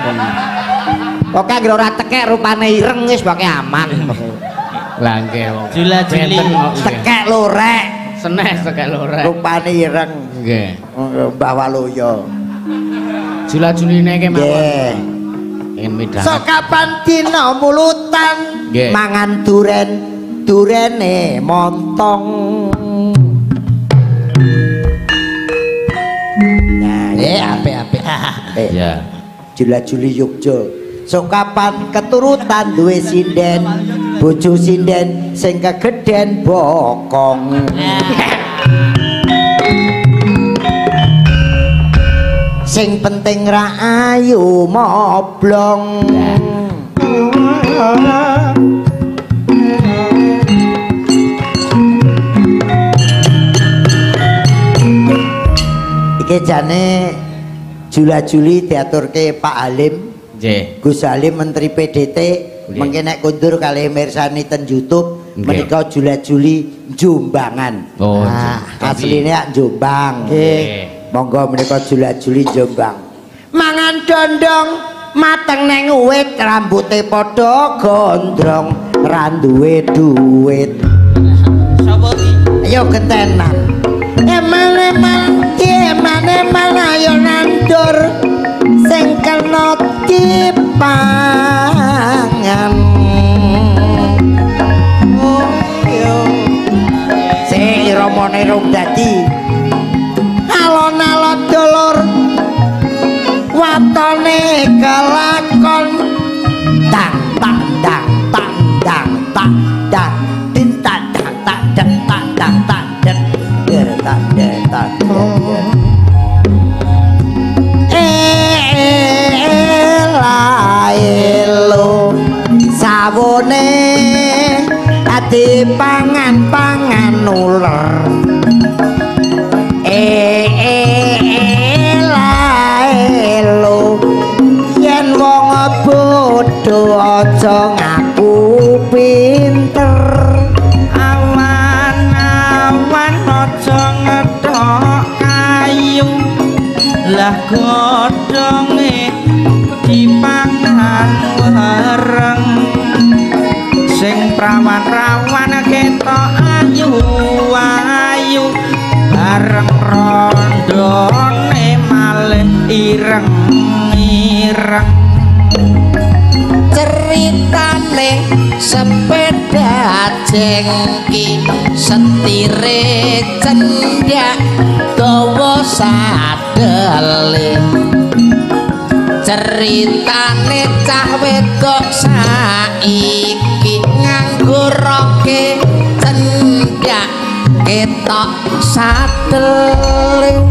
Kok kanggo ora tekek rupane ireng wis pokoke aman. Lah nggih wong. Jula Juli. Tekek lorek. Senes tekek lorek. Rupane ireng. Nggih. Mbah Waluyo. Jula Juline iki mawon. Nggih. Ingin midhanget. So kapan dina mulutan Nggih. mangan duren durene montong. Nah, eh apik-apik. Eh, Ya. Jula Juli Yogya. So kapan keturutan duwe sinden, bojo sinden sing kegeden bokong. Sing penting ra ayu moblong. Iki jane jula-juli diaturke Pak Halim. Nggih. Gus Halim Menteri P D T mengke nek kundur kalih mirsani ten YouTube menika jula-juli Jombangan. Oh, nah, asline Jombang. Nggih. Monggo menika jula-juli Jombang. Mangan dondong mateng neng uwit rambuté padha gondrong ra duwe duit. Sapa iki? Ayo gentenan. Eman-eman eman-eman ayo nandur sing kena dipangan. Oh yo sing romone rong dadi alon-alon dulur watone kelakon tang tang tang tang tang tang tang tin tang tang tang tang tang tang tang der tang der tang elaelo sawone ati pangan-pangan uler elaelo yen wong bodho aja ngaku pinter Awan-awan aja ngethok kayu lah godhonge dipangan bareng sing prawan-prawan ketok ayu-ayu bareng rondone malih ireng-ireng ceritane sepeda jengki setire cendak dawa sadele ceritane cah wedok saiki nganggo roke cendak ketok sadele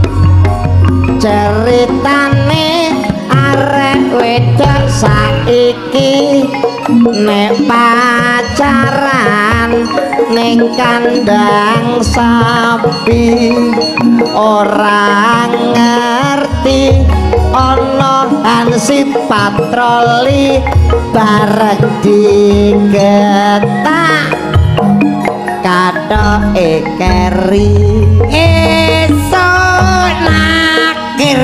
ceritane arek wedok saiki nek pacaran ning kandang sapi ora ngerti ana hansip patroli bareng digetak kathoke keri esuk nakir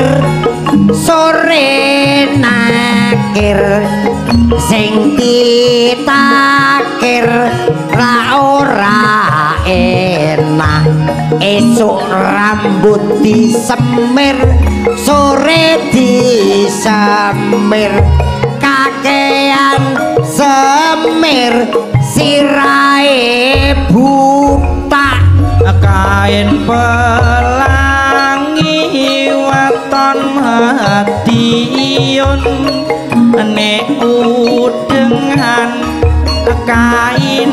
sore nakir sing ditakir ra ora enak esuk rambut disemir sore disemir kakean semir sirahe buta kain pelangi waton madiun nek udengan kain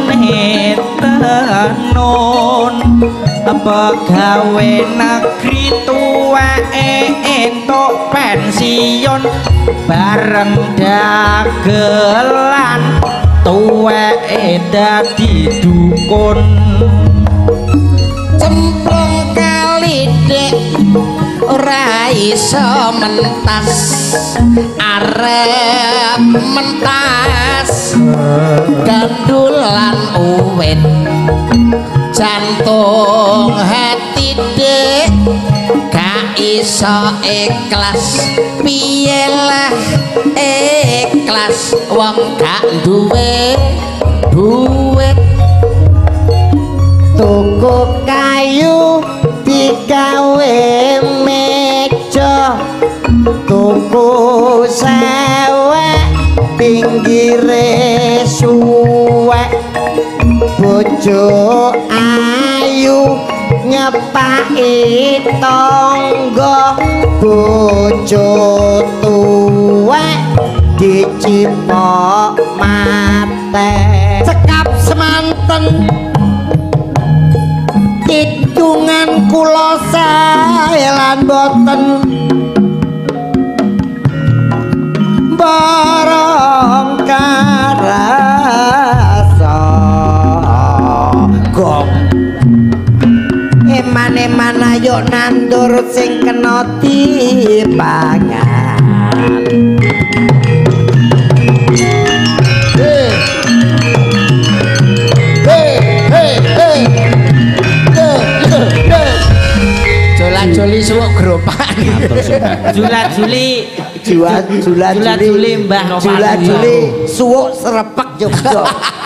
tenun pegawe negeri tuweke entuk pensiun bareng dagelan tuweke dadi dukun cemplung kali dek ora iso mentas arep mentas gandulan uwit jantung hati dek gak iso ikhlas piye lah ikhlas wong gak duwe duit tuku kayu digawe meja tuku sewek pinggire suwek bojo ayu nyepaki tangga bojo tuwek dicipok mate cekap semanten hitungan kula sae lan boten barangka Ayo nandur sing kena dipangan. Hey hey hey hey Jolat joli suwuk geropak. Julat juli Julat julat Julat juli Mbah Julat juli suwuk serepek Jogja.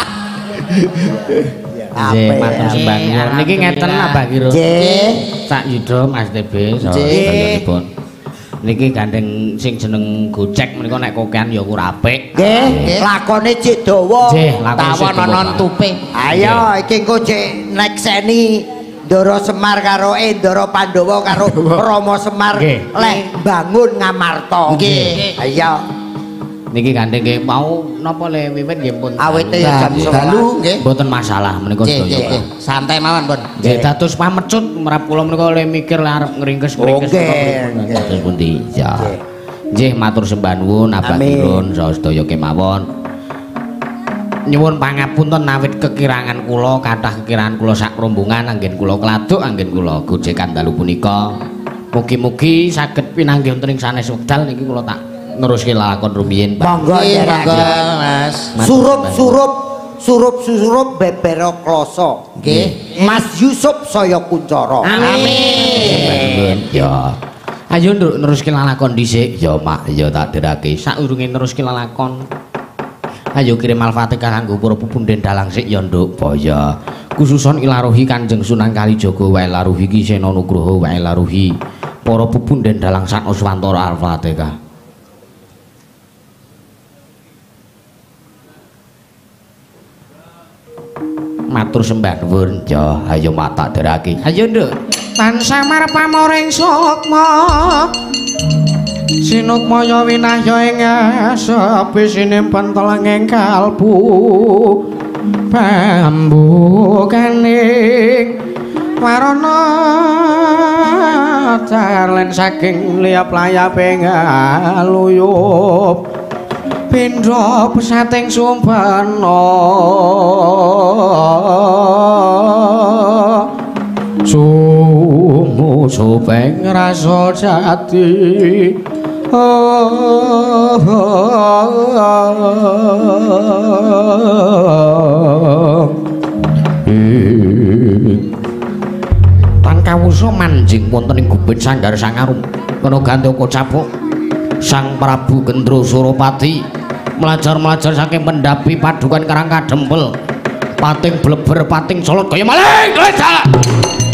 Nggih, matur sembah. Niki ngeten Mbak Kiro. Nggih. Sak yuda Mas T B sadanipun. Niki gandeng sing jeneng gocek menika nek kokean ya ora apik. Nggih, lakone cek dawa. Nggih, lakone Tawon nonon tupe. Ayo iki engko cek nekseni Ndara Semar karo Endara Pandhawa karo Rama Semar leh bangun Ngamarta. Nggih. Ayo. Niki gandeng nggih mau napa le wiwit nggih pun. Awite ya jam dalu nggih. Mboten masalah menika sedaya. Santai mawon, Pun. Nggih, dados pamecut merap kula menika le mikir le arep ngringkes-ngringkes dados pundi. Ya. Nggih, matur sembah nuwun Abah Kirun saha sedaya kemawon. Nyuwun pangapunten nawit kekirangan kula kathah kekirangan kula sak rombongan anggen kula kladuk anggen kula gojekan dalu punika. Mugi-mugi saged pinanggih wonten ing sanes wekdal niki kula tak neruske lakon rumiyin. Monggo Monggo, Mas. Surup-surup surup-surup bebero kloso. Nggih. Mas Yusuf saya kuncara. Amin. Ya. Ayo nduk neruske lakon dhisik. Ya, Mak, ya tak derake. Saurunge neruske lakon. Ayo kirim Al-Fatihah kanggo para pupunden dalang sik ya nduk boyo. Khususon ilaruhi Kanjeng Sunan Kalijaga wae laruhi Ki Sena Nugroho wae laruhi para pupunden dalang sak Nuswantara Al-Fatihah. Matur sembah nuwun ya ayo mak tak derake. Ayo nduk. Tan samar pamoring sukma Sinukmaya winahya ing sepi sinimpen telang ing kalbu bambu kaning warana carlen saking liap layap ing aluyup pindha pesating sumpena sumu supeng rasa jati oh, oh, oh. Tan kawusa manjing wonten ing gubit Sanggar Sangarum kena gandaka capuk Sang Prabu Gendro Suropati melajar-melajar saking pendapi padukan karang kadempel pating bleber pating solot kaya maling